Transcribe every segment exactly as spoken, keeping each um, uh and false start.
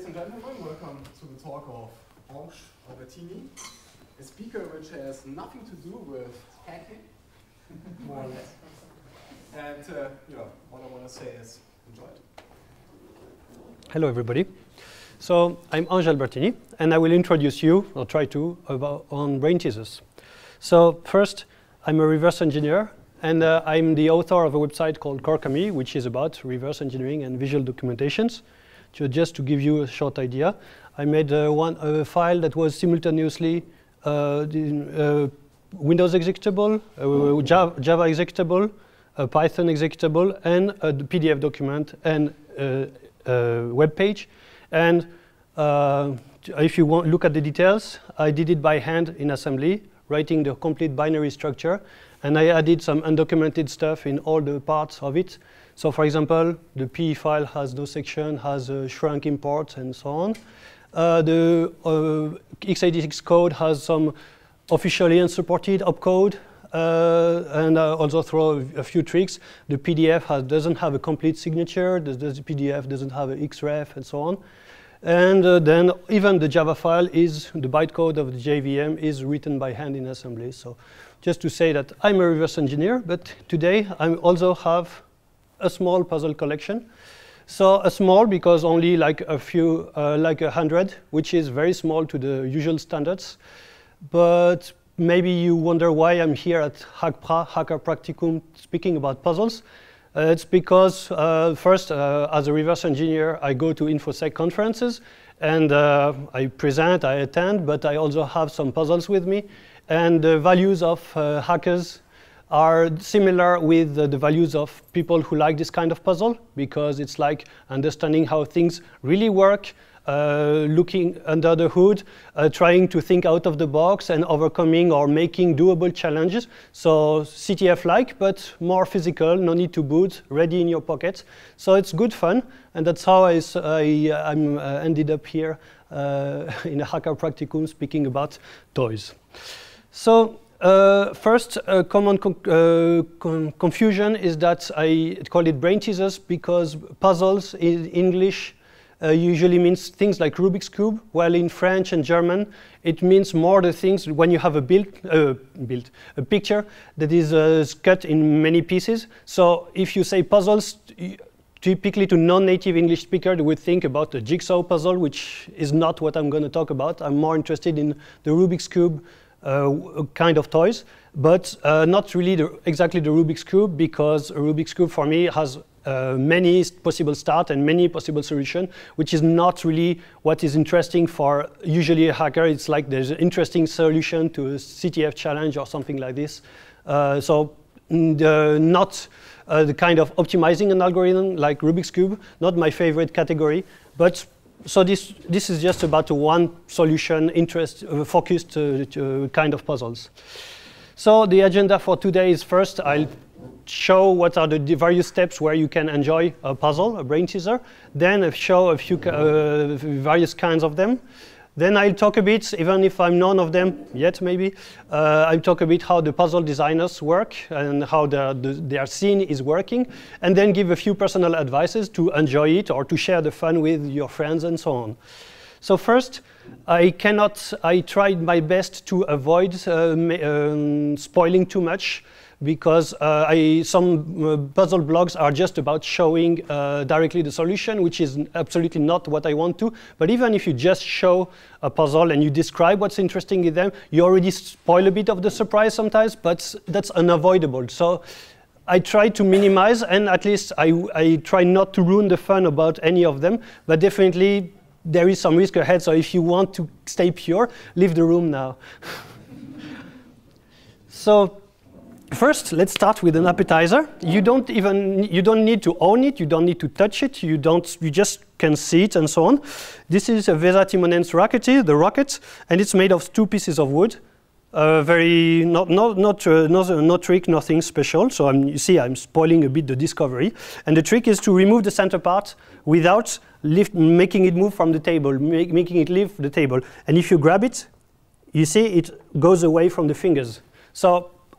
and gentlemen, welcome to the talk of Ange Albertini, a speaker which has nothing to do with hacking, more or less. And uh, yeah, what I want to say is enjoy it. Hello, everybody. So I'm Ange Albertini, and I will introduce you, or try to, about on brain teasers. So first, I'm a reverse engineer, and uh, I'm the author of a website called Corkami, which is about reverse engineering and visual documentations. So just to give you a short idea, I made uh, one a file that was simultaneously uh, the, uh, Windows executable, uh, Java, Java executable, a Python executable, and a P D F document and uh, a web page. And uh, if you want look at the details, I did it by hand in assembly, writing the complete binary structure. And I added some undocumented stuff in all the parts of it. So for example, the P E file has no section, has a shrunk import, and so on. Uh, the uh, x eighty-six code has some officially unsupported opcode, uh, and uh, also throw a, a few tricks. The P D F has, doesn't have a complete signature, the, the P D F doesn't have an xref, and so on. And uh, then even the Java file is, the bytecode of the J V M is written by hand in assembly. So just to say that I'm a reverse engineer, but today I also have a small puzzle collection. So a small because only like a few, uh, like a hundred, which is very small to the usual standards. But maybe you wonder why I'm here at HackPra, Hacker Practicum, speaking about puzzles. Uh, it's because uh, first, uh, as a reverse engineer, I go to InfoSec conferences and uh, I present, I attend, but I also have some puzzles with me. And the values of uh, hackers are similar with uh, the values of people who like this kind of puzzle, because it's like understanding how things really work, uh, looking under the hood, uh, trying to think out of the box and overcoming or making doable challenges. So C T F-like, but more physical, no need to boot, ready in your pocket. So it's good fun, and that's how I, I I'm, uh, ended up here uh, in a Hacker Practicum speaking about toys. So uh, first, uh, common con uh, con confusion is that I call it brain teasers because puzzles in English uh, usually means things like Rubik's Cube, while in French and German it means more the things when you have a build, uh, build a picture that is uh, cut in many pieces. So if you say puzzles, typically to non-native English speaker, they would think about a jigsaw puzzle, which is not what I'm going to talk about. I'm more interested in the Rubik's Cube Uh, kind of toys, but uh, not really the, exactly the Rubik's Cube, because a Rubik's Cube for me has uh, many possible start and many possible solutions, which is not really what is interesting for usually a hacker. It's like there's an interesting solution to a C T F challenge or something like this. Uh, so the, not uh, the kind of optimizing an algorithm like Rubik's Cube, not my favorite category, but so this, this is just about a one solution, interest, uh, focused uh, uh, kind of puzzles. So the agenda for today is first, I'll show what are the various steps where you can enjoy a puzzle, a brain teaser. Then I'll show a few uh, various kinds of them. Then I'll talk a bit, even if I'm none of them yet maybe, uh, I'll talk a bit how the puzzle designers work and how the, the, their scene is working, and then give a few personal advices to enjoy it or to share the fun with your friends and so on. So first, I cannot, I tried my best to avoid uh, um, spoiling too much, because uh, I, some uh, puzzle blogs are just about showing uh, directly the solution, which is absolutely not what I want to. But even if you just show a puzzle and you describe what's interesting in them, you already spoil a bit of the surprise sometimes, but that's unavoidable. So I try to minimize, and at least I, I try not to ruin the fun about any of them, but definitely there is some risk ahead. So if you want to stay pure, leave the room now. So first, let's start with an appetizer. You don't even, you don't need to own it, you don't need to touch it, you don't, you just can see it and so on. This is a Vesa Timonen's Rockety, the rocket, and it's made of two pieces of wood. Uh, very, not, not, not, uh, not, uh, no trick, nothing special. So I'm, you see, I'm spoiling a bit the discovery. And the trick is to remove the center part without lift, making it move from the table, make, making it leave the table. And if you grab it, you see it goes away from the fingers. So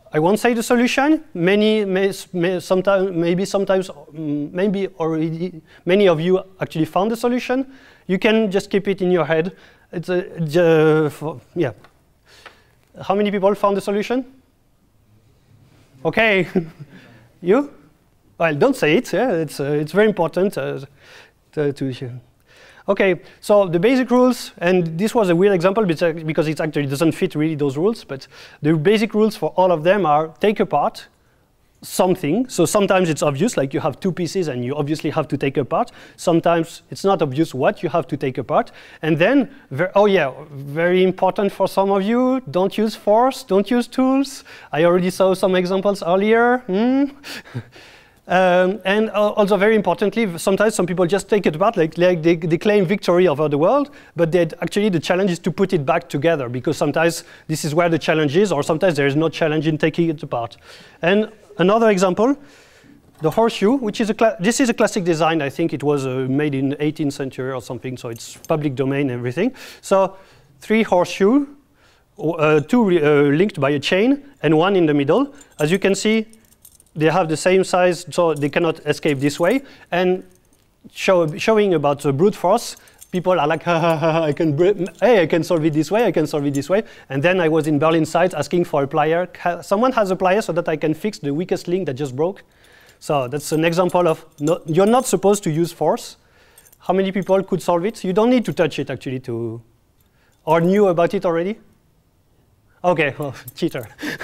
I won't say the solution. Many, may, may sometimes, maybe sometimes, um, maybe already, many of you actually found the solution. You can just keep it in your head. It's a, uh, for, yeah. How many people found the solution? Okay, you? Well, don't say it. Yeah, it's uh, it's very important uh, to. to Okay, so the basic rules, and this was a weird example because it actually doesn't fit really those rules, but the basic rules for all of them are take apart something. So sometimes it's obvious, like you have two pieces and you obviously have to take apart. Sometimes it's not obvious what you have to take apart. And then, oh yeah, very important for some of you, don't use force, don't use tools. I already saw some examples earlier. Hmm? Um, and uh, also very importantly, sometimes some people just take it apart, like, like they, they claim victory over the world, but actually the challenge is to put it back together, because sometimes this is where the challenge is, or sometimes there is no challenge in taking it apart. And another example, the horseshoe, which is a this is a classic design. I think it was uh, made in the eighteenth century or something, so it's public domain and everything. So three horseshoe, uh, two uh, linked by a chain, and one in the middle. As you can see, they have the same size, so they cannot escape this way. And show, showing about the brute force, people are like, ha, ha, ha, I can, hey, I can solve it this way, I can solve it this way. And then I was in Berlin site asking for a plier. Someone has a plier so that I can fix the weakest link that just broke. So that's an example of, no, you're not supposed to use force. How many people could solve it? You don't need to touch it actually to, or knew about it already? Okay, well, cheater.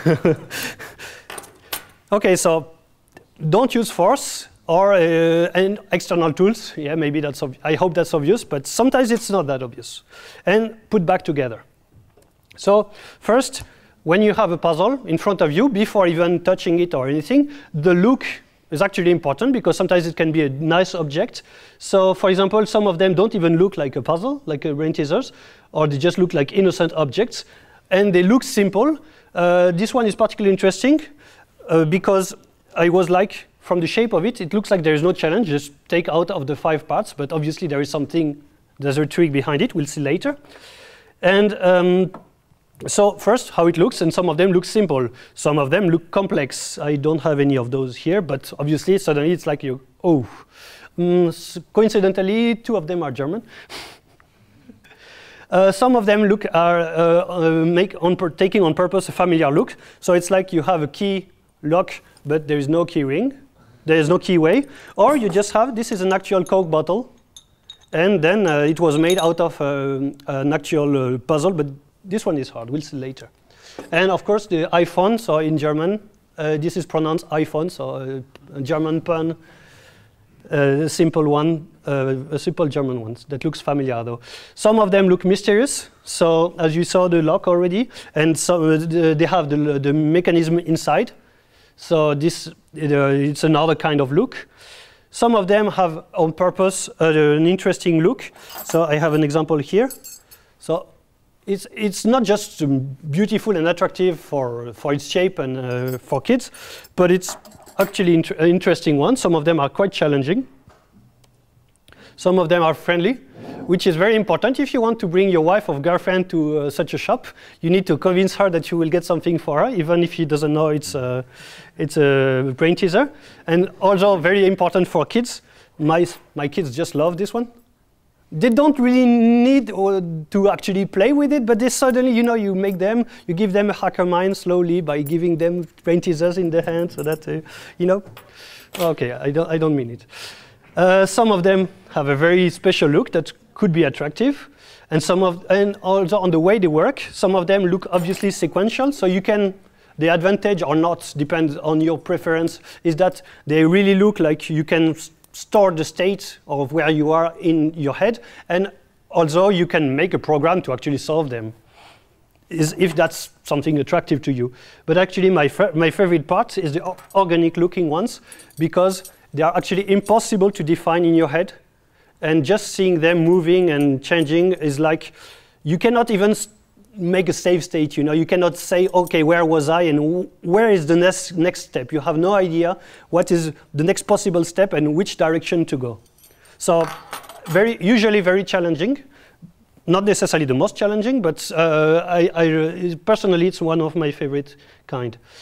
Okay, so don't use force or uh, and external tools. Yeah, maybe that's ob I hope that's obvious, but sometimes it's not that obvious. And put back together. So first, when you have a puzzle in front of you, before even touching it or anything, the look is actually important because sometimes it can be a nice object. So for example, some of them don't even look like a puzzle, like a brain teasers, or they just look like innocent objects, and they look simple. Uh, this one is particularly interesting. Uh, because I was like, from the shape of it, it looks like there is no challenge, just take out of the five parts, but obviously there is something, there's a trick behind it, we'll see later. And um, so first, how it looks, and some of them look simple, some of them look complex. I don't have any of those here, but obviously suddenly it's like you, oh. Mm, so coincidentally, two of them are German. Uh, some of them look are uh, uh, make on taking on purpose a familiar look. So it's like you have a key lock, but there is no key ring, there is no keyway, or you just have, this is an actual Coke bottle, and then uh, it was made out of uh, an actual uh, puzzle, but this one is hard, we'll see later. And of course the iPhone, so in German, uh, this is pronounced iPhone, so uh, a German pun, uh, a simple one, uh, a simple German one that looks familiar though. Some of them look mysterious, so as you saw the lock already, and so uh, they have the, the mechanism inside. So this, uh, it's another kind of look. Some of them have on purpose uh, an interesting look. So I have an example here. So it's, it's not just um, beautiful and attractive for, for its shape and uh, for kids, but it's actually int an interesting one. Some of them are quite challenging. Some of them are friendly, which is very important. If you want to bring your wife or girlfriend to uh, such a shop, you need to convince her that you will get something for her, even if she doesn't know it's a, it's a brain teaser. And also very important for kids. My, my kids just love this one. They don't really need or to actually play with it, but they suddenly, you know, you make them, you give them a hacker mind slowly by giving them brain teasers in the hand so that, uh, you know, okay, I don't, I don't mean it. Uh, some of them have a very special look that could be attractive, and some of, and also on the way they work, some of them look obviously sequential, so you can, the advantage or not, depends on your preference, is that they really look like you can store the state of where you are in your head, and also you can make a program to actually solve them, is if that's something attractive to you. But actually my, my favorite part is the organic looking ones, because they are actually impossible to define in your head. And just seeing them moving and changing is like, you cannot even make a save state, you know, you cannot say, okay, where was I and where is the next, next step? You have no idea what is the next possible step and which direction to go. So very, usually very challenging, not necessarily the most challenging, but uh, I, I, personally it's one of my favorite kind.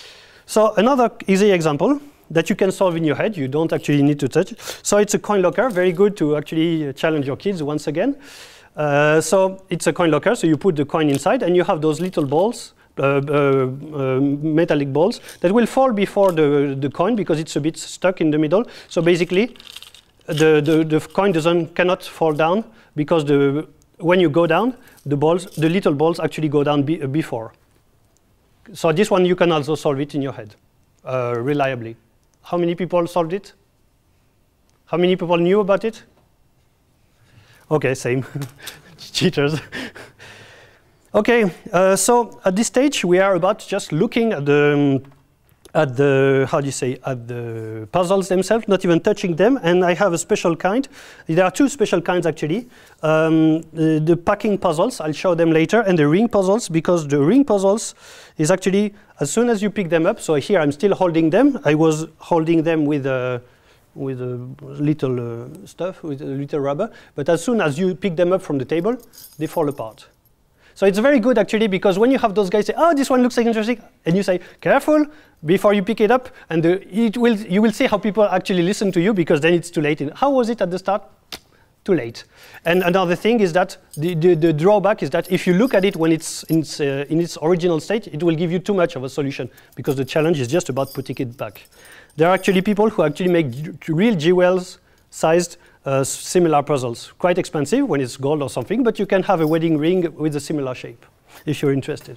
So another easy example that you can solve in your head, you don't actually need to touch it. So it's a coin locker, very good to actually challenge your kids once again. Uh, so it's a coin locker, so you put the coin inside and you have those little balls, uh, uh, uh, metallic balls, that will fall before the, the coin because it's a bit stuck in the middle. So basically, the, the, the coin doesn't, cannot fall down because the, when you go down, the balls, the little balls actually go down be, uh, before. So this one, you can also solve it in your head, uh, reliably. How many people solved it? How many people knew about it? Okay, same. Cheaters. Okay, uh, so at this stage, we are about just looking at the, um, at the, how do you say, at the puzzles themselves, not even touching them. And I have a special kind. There are two special kinds, actually. Um, the, the packing puzzles, I'll show them later, and the ring puzzles, because the ring puzzles is actually, as soon as you pick them up, so here I'm still holding them. I was holding them with a, with a little uh, stuff, with a little rubber. But as soon as you pick them up from the table, they fall apart. So it's very good, actually, because when you have those guys say, oh, this one looks like interesting, and you say, careful, before you pick it up, and the, it will, you will see how people actually listen to you, because then it's too late. How was it at the start? Too late. And another thing is that the, the, the drawback is that if you look at it when it's in its, uh, in its original state, it will give you too much of a solution, because the challenge is just about putting it back. There are actually people who actually make real jewels-sized Uh, similar puzzles. Quite expensive when it's gold or something, but you can have a wedding ring with a similar shape if you're interested.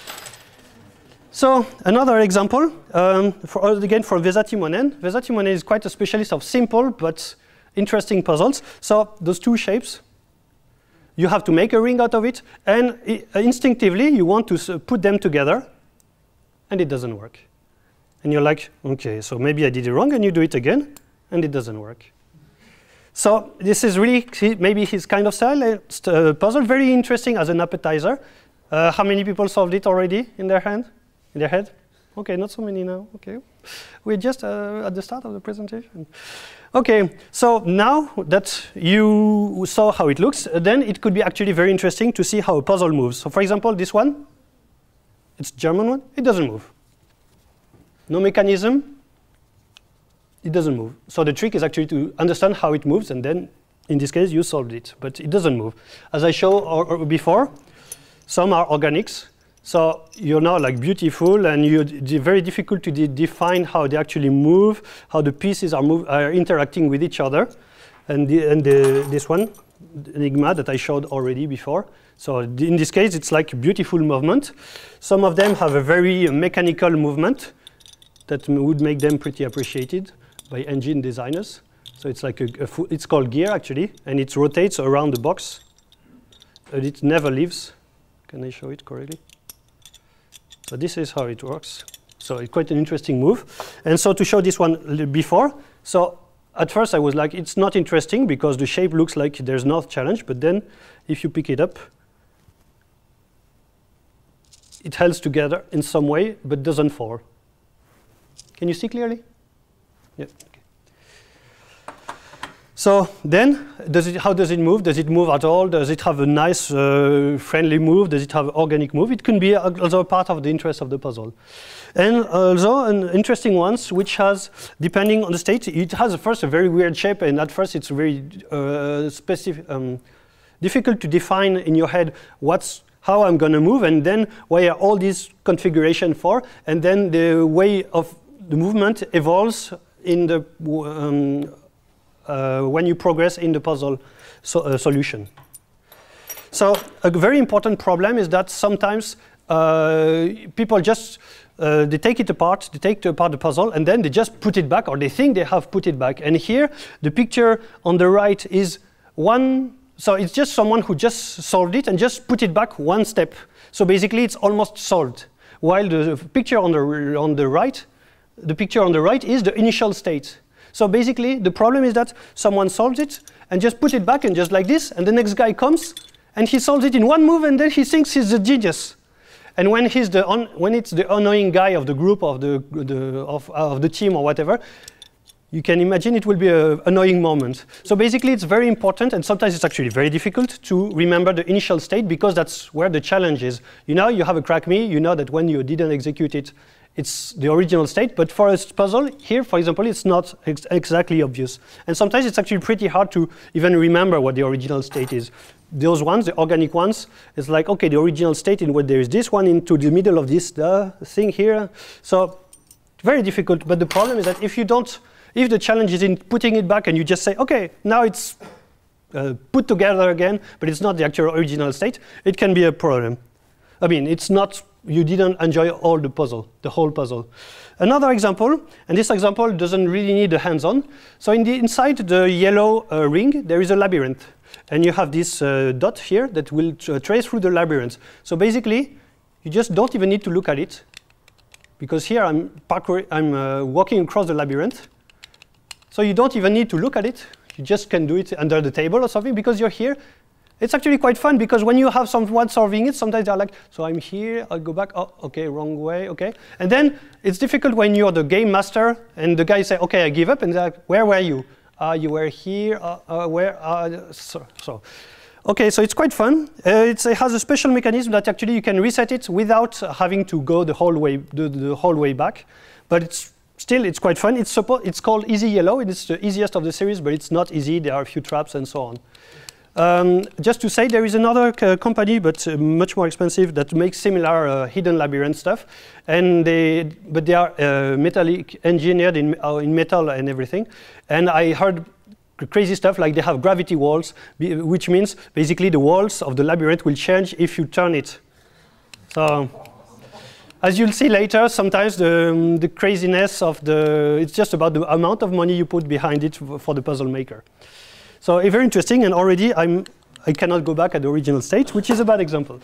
So another example, um, for, again for Vesati Monen. Vesati Monen is quite a specialist of simple but interesting puzzles. So those two shapes, you have to make a ring out of it, and I instinctively you want to uh, put them together, and it doesn't work. And you're like, okay, so maybe I did it wrong, and you do it again, and it doesn't work. So this is really maybe his kind of style uh, puzzle, very interesting as an appetizer. Uh, how many people solved it already in their hand, in their head? Okay, not so many now. Okay, we're just uh, at the start of the presentation. Okay, so now that you saw how it looks, uh, then it could be actually very interesting to see how a puzzle moves. So for example, this one, it's German one, it doesn't move. No mechanism. It doesn't move. So the trick is actually to understand how it moves, and then, in this case, you solved it. But it doesn't move. As I showed or, or before, some are organics. So you're now like beautiful, and you it's very difficult to de define how they actually move, how the pieces are, move, are interacting with each other. And, the, and the, this one, Enigma, that I showed already before. So in this case, it's like beautiful movement. Some of them have a very mechanical movement that would make them pretty appreciated by engine designers. So it's like a, a it's called gear actually, and it rotates around the box, and it never leaves. Can I show it correctly? So this is how it works. So it's quite an interesting move. And so to show this one before, so at first I was like, it's not interesting because the shape looks like there's no challenge, but then if you pick it up, it holds together in some way, but doesn't fall. Can you see clearly? Yeah. Okay. So then, does it, how does it move? Does it move at all? Does it have a nice, uh, friendly move? Does it have an organic move? It can be also a part of the interest of the puzzle. And also an interesting one, which has, depending on the state, it has at first a very weird shape, and at first it's very uh, specific, um, difficult to define in your head what's how I'm going to move, and then why are all these configuration for, and then the way of the movement evolves in the um, uh, when you progress in the puzzle so, uh, solution. So a very important problem is that sometimes uh, people just uh, they take it apart, they take apart the puzzle, and then they just put it back, or they think they have put it back. And here, the picture on the right is one. So it's just someone who just solved it and just put it back one step. So basically, it's almost solved. While the picture on the on the right. The picture on the right is the initial state. So basically, the problem is that someone solves it and just put it back and just like this, and the next guy comes and he solves it in one move, and then he thinks he's the genius. And when he's the on, when it's the annoying guy of the group, of the, the of, of the team or whatever, you can imagine it will be an annoying moment. So basically, it's very important, and sometimes it's actually very difficult to remember the initial state, because that's where the challenge is. You know, you have a crack me, you know that when you didn't execute it, it's the original state, but for a puzzle, here, for example, it's not ex exactly obvious. And sometimes it's actually pretty hard to even remember what the original state is. Those ones, the organic ones, it's like, okay, the original state in what there is this one into the middle of this uh, thing here. So very difficult, but the problem is that if you don't, if the challenge is in putting it back and you just say, okay, now it's uh, put together again, but it's not the actual original state, it can be a problem. I mean, it's not, you didn't enjoy all the puzzle, the whole puzzle. Another example, and this example doesn't really need a hands-on. So in the, inside the yellow uh, ring, there is a labyrinth. And you have this uh, dot here that will uh, trace through the labyrinth. So basically, you just don't even need to look at it. Because here I'm, parkour I'm uh, walking across the labyrinth. So you don't even need to look at it. You just can do it under the table or something because you're here. It's actually quite fun because when you have someone solving it, sometimes they're like, so I'm here, I'll go back, oh, okay, wrong way, okay. And then it's difficult when you're the game master and the guy say, okay, I give up, and they're like, where were you? Uh, you were here, uh, uh, where, uh, so, so. Okay, so it's quite fun. Uh, it's, it has a special mechanism that actually you can reset it without having to go the whole way, the, the whole way back. But it's still, it's quite fun. It's, it's called Easy Yellow. It's the easiest of the series, but it's not easy. There are a few traps and so on. Um, just to say, there is another uh, company, but uh, much more expensive, that makes similar uh, hidden labyrinth stuff. And they, but they are uh, metallic engineered in, uh, in metal and everything. And I heard crazy stuff like they have gravity walls, which means basically the walls of the labyrinth will change if you turn it. So, as you'll see later, sometimes the, um, the craziness of the, it's just about the amount of money you put behind it for the puzzle maker. So uh, very interesting, and already I'm, I cannot go back at the original state, which is a bad example.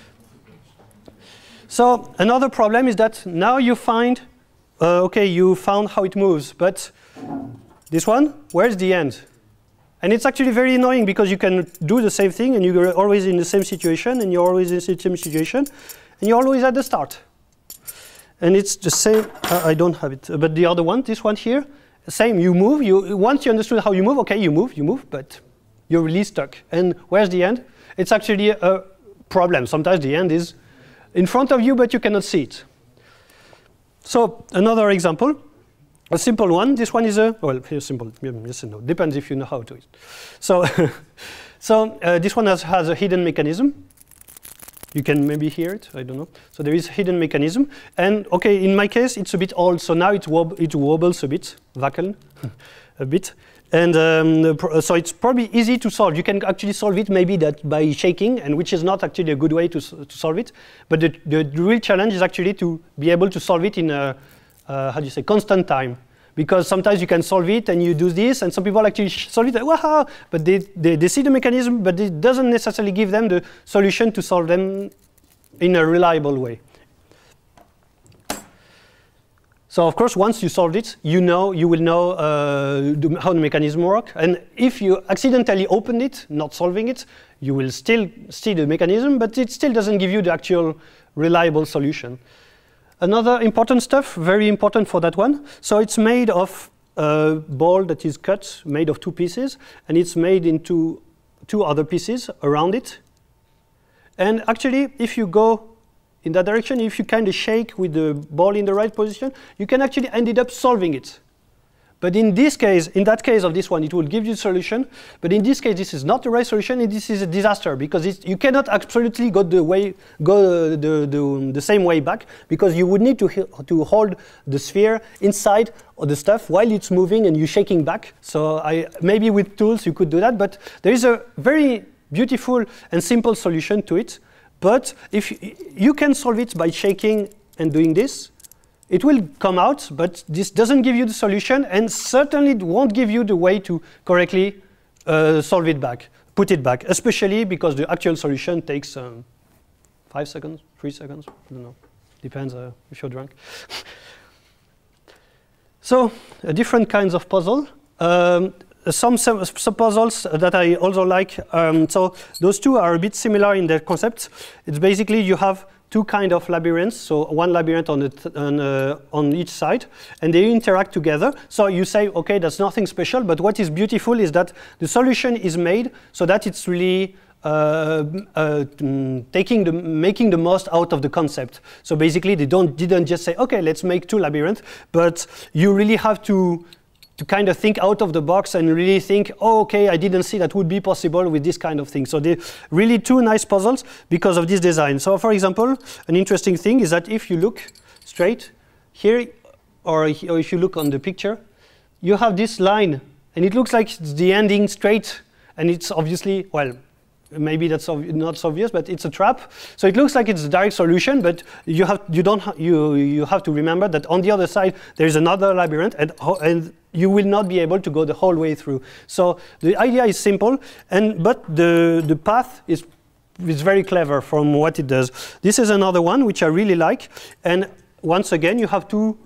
So another problem is that now you find, uh, okay, you found how it moves, but this one, where's the end? And it's actually very annoying because you can do the same thing and you're always in the same situation and you're always in the same situation and you're always at the start. And it's the same, uh, I don't have it, but the other one, this one here, same, you move, you, once you understood how you move, okay, you move, you move, but you're really stuck. And where's the end? It's actually a problem. Sometimes the end is in front of you, but you cannot see it. So another example, a simple one. This one is a, well, here's simple, yes and no, depends if you know how to do it. So, so uh, this one has, has a hidden mechanism. You can maybe hear it, I don't know. So there is a hidden mechanism. And okay, in my case, it's a bit old, so now it, wob it wobbles a bit, wackeln, a bit. And um, so it's probably easy to solve. You can actually solve it maybe that by shaking, and which is not actually a good way to, to solve it. But the, the, the real challenge is actually to be able to solve it in a, uh, how do you say, constant time. Because sometimes you can solve it and you do this, and some people actually solve it, like, wow, but they, they, they see the mechanism, but it doesn't necessarily give them the solution to solve them in a reliable way. So of course, once you solved it, you know, you will know uh, the, how the mechanism works. And if you accidentally open it, not solving it, you will still see the mechanism, but it still doesn't give you the actual reliable solution. Another important stuff, very important for that one. So it's made of a ball that is cut, made of two pieces, and it's made into two other pieces around it. And actually, if you go in that direction, if you kind of shake with the ball in the right position, you can actually end up solving it. But in this case, in that case of this one, it will give you a solution. But in this case, this is not the right solution, and this is a disaster because it's, you cannot absolutely go the way, go the, the, the same way back because you would need to to hold the sphere inside of the stuff while it's moving and you're shaking back. So I, maybe with tools you could do that, but there is a very beautiful and simple solution to it. But if you, you can solve it by shaking and doing this. It will come out, but this doesn't give you the solution, and certainly won't give you the way to correctly uh, solve it back, put it back, especially because the actual solution takes um, five seconds, three seconds, I don't know. Depends uh, if you're drunk. So, uh, different kinds of puzzle. Um, some sub-puzzles that I also like. Um, so those two are a bit similar in their concepts. It's basically you have two kind of labyrinths, so one labyrinth on, the on, uh, on each side, and they interact together. So you say, okay, that's nothing special, but what is beautiful is that the solution is made so that it's really uh, uh, mm, taking the, making the most out of the concept. So basically, they don't didn't just say, okay, let's make two labyrinths, but you really have to to kind of think out of the box and really think, oh, okay, I didn't see that would be possible with this kind of thing. So they really two nice puzzles because of this design. So for example, an interesting thing is that if you look straight here, or, or if you look on the picture, you have this line, and it looks like it's the ending straight, and it's obviously, well, maybe that's not so obvious, but it's a trap. So it looks like it's a direct solution, but you have you don't ha you you have to remember that on the other side there is another labyrinth, and and you will not be able to go the whole way through. So the idea is simple, and but the the path is is very clever from what it does. This is another one which I really like, and once again you have two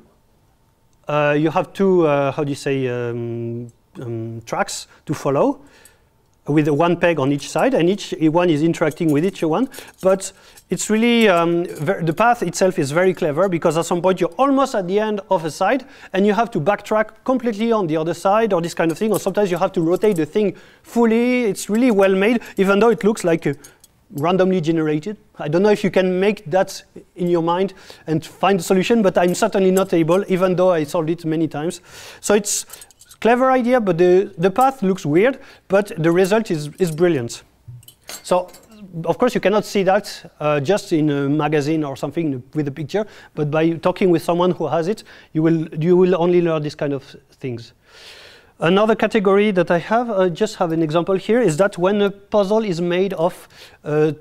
uh, you have two uh, how do you say um, um, tracks to follow, with one peg on each side, and each one is interacting with each one. But it's really, um, the path itself is very clever, because at some point you're almost at the end of a side, and you have to backtrack completely on the other side, or this kind of thing, or sometimes you have to rotate the thing fully. It's really well made, even though it looks like a randomly generated. I don't know if you can make that in your mind and find the solution, but I'm certainly not able, even though I solved it many times. So it's clever idea, but the, the path looks weird, but the result is, is brilliant. So, of course, you cannot see that uh, just in a magazine or something with a picture, but by talking with someone who has it, you will, you will only learn this kind of things. Another category that I have, I just have an example here, is that when a puzzle is made of uh,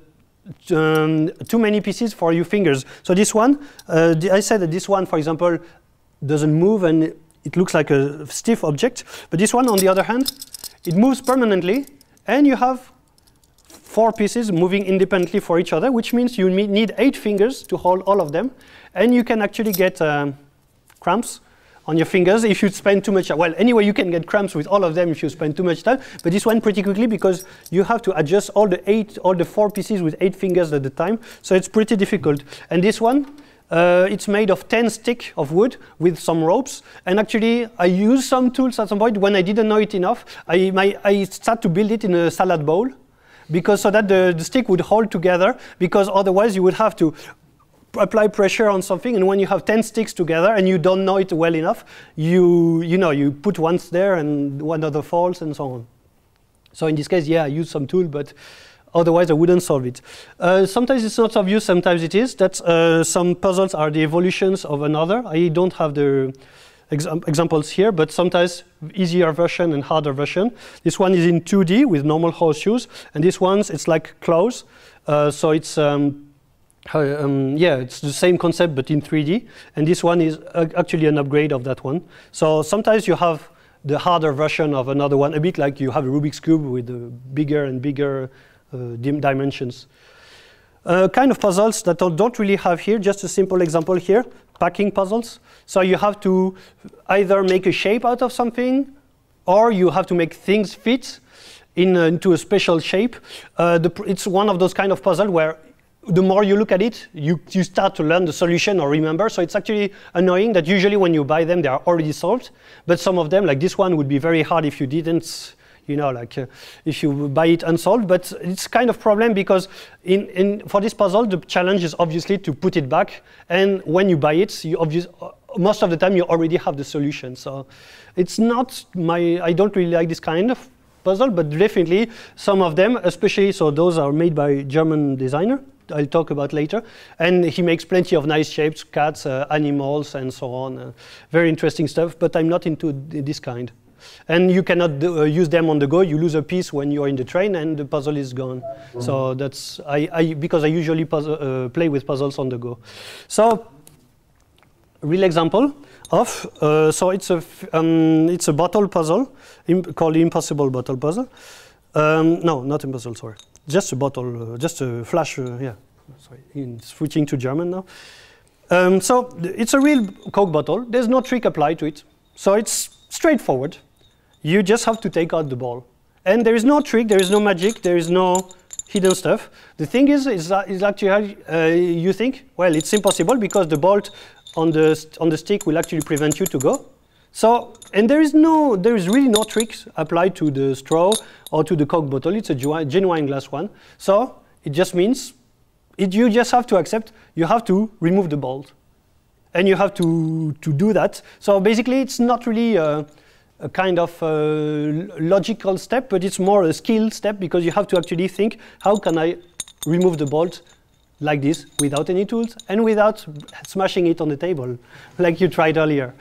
um, too many pieces for your fingers. So this one, uh, I said that this one, for example, doesn't move, and it looks like a stiff object, but this one, on the other hand, it moves permanently, and you have four pieces moving independently for each other, which means you need eight fingers to hold all of them, and you can actually get um, cramps on your fingers if you spend too much time. Well, anyway, you can get cramps with all of them if you spend too much time, but this one pretty quickly, because you have to adjust all the eight, all the four pieces with eight fingers at a time, so it's pretty difficult. And this one, Uh, it's made of ten sticks of wood with some ropes, and actually I used some tools at some point when I didn't know it enough. I, my, I started to build it in a salad bowl, because so that the, the stick would hold together, because otherwise you would have to apply pressure on something, and when you have ten sticks together and you don't know it well enough, you, you know, you put one there and one other falls and so on. So in this case, yeah, I used some tool, but otherwise I wouldn't solve it. Uh, sometimes it's not obvious, sometimes it is, that uh, some puzzles are the evolutions of another. I don't have the exam examples here, but sometimes easier version and harder version. This one is in two D with normal horseshoes, and this one's, it's like claws. Uh, so it's, um, um, yeah, it's the same concept, but in three D. And this one is uh, actually an upgrade of that one. So sometimes you have the harder version of another one, a bit like you have a Rubik's Cube with the bigger and bigger Uh, dim dimensions. Uh, kind of puzzles that I don't really have here, just a simple example here, packing puzzles. So you have to either make a shape out of something, or you have to make things fit in, uh, into a special shape. Uh, the pr it's one of those kind of puzzles where the more you look at it, you, you start to learn the solution or remember. So it's actually annoying that usually when you buy them, they are already solved. But some of them, like this one, would be very hard if you didn't, you know, like uh, if you buy it unsolved. But it's kind of problem, because in, in, for this puzzle, the challenge is obviously to put it back. And when you buy it, you obvious, uh, most of the time you already have the solution. So it's not my, I don't really like this kind of puzzle, but definitely some of them, especially, so those are made by German designer, I'll talk about later. And he makes plenty of nice shapes, cats, uh, animals, and so on. Uh, very interesting stuff, but I'm not into this kind. And you cannot do, uh, use them on the go. You lose a piece when you're in the train, and the puzzle is gone. Mm-hmm. So that's, I, I, because I usually puzzle, uh, play with puzzles on the go. So, real example of, uh, so it's a, um, it's a bottle puzzle, imp called the Impossible Bottle Puzzle. Um, no, not impossible, sorry. Just a bottle, uh, just a flash, uh, yeah, sorry, in switching to German now. Um, so, it's a real Coke bottle. There's no trick applied to it. So it's straightforward. You just have to take out the ball. And there is no trick, there is no magic, there is no hidden stuff. The thing is, is, that, is actually, uh, you think, well, it's impossible because the bolt on the, st on the stick will actually prevent you to go. So, and there is no, there is really no tricks applied to the straw or to the Coke bottle. It's a genuine glass one. So it just means it, you just have to accept you have to remove the bolt, and you have to to do that. So basically, it's not really a, a kind of uh, logical step, but it's more a skill step, because you have to actually think, how can I remove the bolt like this without any tools and without smashing it on the table like you tried earlier.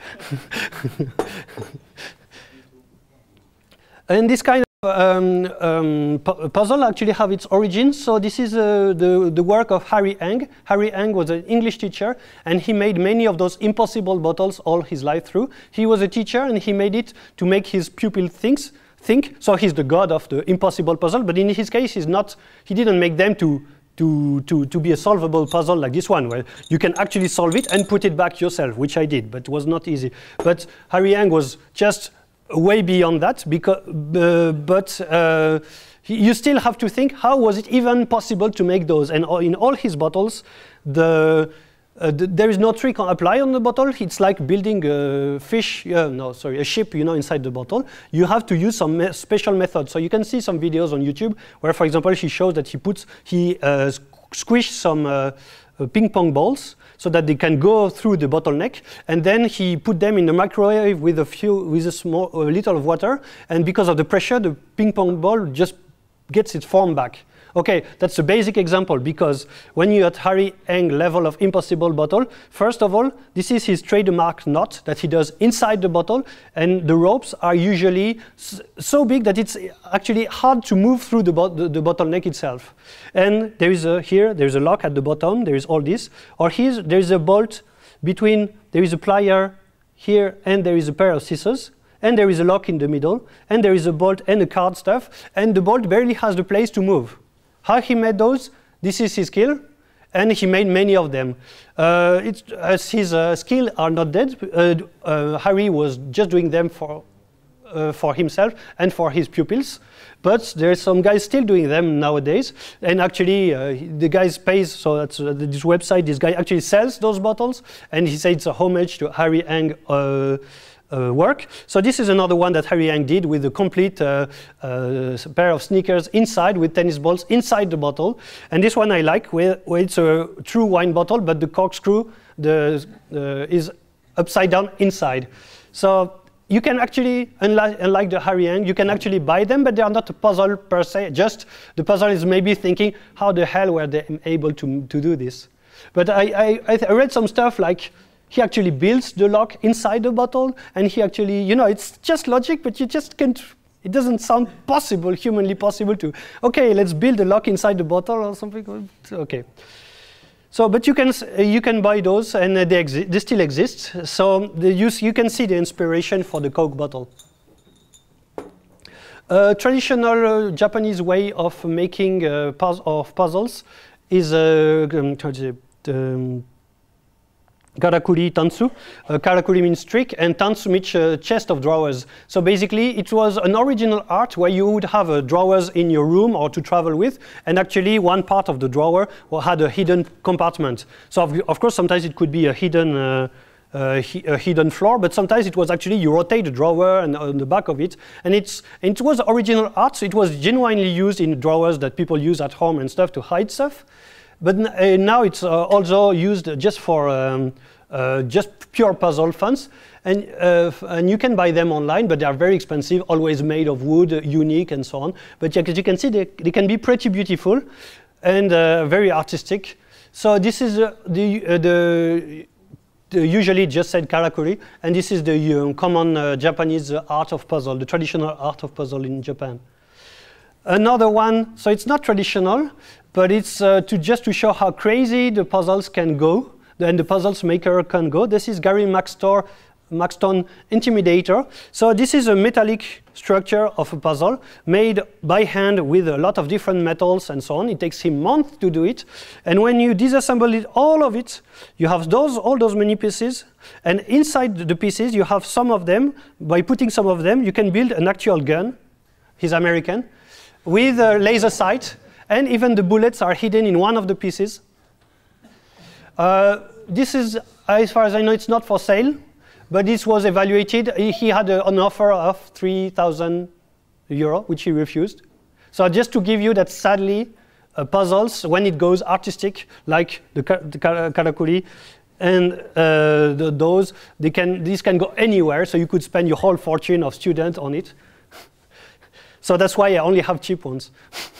And this kind of um, um, pu puzzle actually have its origins. So this is uh, the, the work of Harry Eng. Harry Eng was an English teacher, and he made many of those impossible bottles all his life through. He was a teacher, and he made it to make his pupil thinks, think. So he's the god of the impossible puzzle, but in his case, he's not, he didn't make them to To, to, to be a solvable puzzle like this one, where you can actually solve it and put it back yourself, which I did, but it was not easy. But Harry Eng was just way beyond that, because, uh, but uh, he, you still have to think, how was it even possible to make those? And in all his bottles, the, uh, the, there is no trick on apply on the bottle. It's like building a fish, uh, no, sorry, a ship, you know, inside the bottle. You have to use some me special method. So you can see some videos on YouTube where, for example, he shows that he puts, he uh, squishes some uh, uh, ping pong balls so that they can go through the bottleneck, and then he put them in the microwave with a few, with a small, a little of water, and because of the pressure, the ping pong ball just gets its form back. Okay, that's a basic example, because when you're at Harry Eng level of impossible bottle, first of all, this is his trademark knot that he does inside the bottle, and the ropes are usually so big that it's actually hard to move through the, bo the, the bottleneck itself. And there is a, here, there's a lock at the bottom, there is all this, or here, there's a bolt between, there is a plier here, and there is a pair of scissors, and there is a lock in the middle, and there is a bolt and a card stuff, and the bolt barely has the place to move. How he made those? This is his skill, and he made many of them. Uh, it's, as his uh, skill are not dead, uh, uh, Harry was just doing them for, uh, for himself and for his pupils. But there's some guys still doing them nowadays, and actually uh, the guy pays, so that's uh, this website, this guy actually sells those bottles, and he said it's a homage to Harry Eng uh, Uh, work. So this is another one that Harry Eng did with a complete uh, uh, pair of sneakers inside with tennis balls inside the bottle. And this one I like, where, where it's a true wine bottle, but the corkscrew the, uh, is upside down inside. So you can actually, unlike, unlike the Harry Eng, you can actually buy them, but they are not a puzzle per se. Just the puzzle is maybe thinking, how the hell were they able to, to do this? But I, I, I read some stuff like, he actually builds the lock inside the bottle, and he actually, you know, it's just logic, but you just can't, it doesn't sound possible, humanly possible to, okay, let's build a lock inside the bottle or something. Okay. So, but you can, uh, you can buy those, and uh, they, exi they still exist. So the use, you can see the inspiration for the Coke bottle. A traditional uh, Japanese way of making uh, puz of puzzles is uh, um, karakuri tansu. Uh, karakuri means trick, and tansu means uh, chest of drawers. So basically, it was an original art where you would have uh, drawers in your room or to travel with, and actually one part of the drawer had a hidden compartment. So of, of course, sometimes it could be a hidden uh, Uh, he, a hidden floor, but sometimes it was actually you rotate the drawer and on the back of it, and it's it was original art. So it was genuinely used in drawers that people use at home and stuff to hide stuff. But uh, now it's uh, also used just for um, uh, just pure puzzle funds, and uh, and you can buy them online, but they are very expensive, always made of wood, uh, unique, and so on. But as you can see, they, they can be pretty beautiful and uh, very artistic. So this is uh, the uh, the. The usually just said karakuri, and this is the um, common uh, Japanese uh, art of puzzle, the traditional art of puzzle in Japan. Another one, so it's not traditional, but it's uh, to just to show how crazy the puzzles can go, and the puzzles maker can go. This is Gary Maxtor, Maxton Intimidator. So this is a metallic structure of a puzzle made by hand with a lot of different metals and so on. It takes him months to do it. And when you disassemble it, all of it, you have those, all those many pieces. And inside the pieces, you have some of them. By putting some of them, you can build an actual gun. He's American, with a laser sight. And even the bullets are hidden in one of the pieces. Uh, this is, as far as I know, it's not for sale. but this was evaluated. He, he had a, an offer of three thousand euro, which he refused. So just to give you that, sadly, uh, puzzles, when it goes artistic, like the, the Karakuri, and uh, the, those, they can, these can go anywhere, so you could spend your whole fortune of student on it. So that's why I only have cheap ones.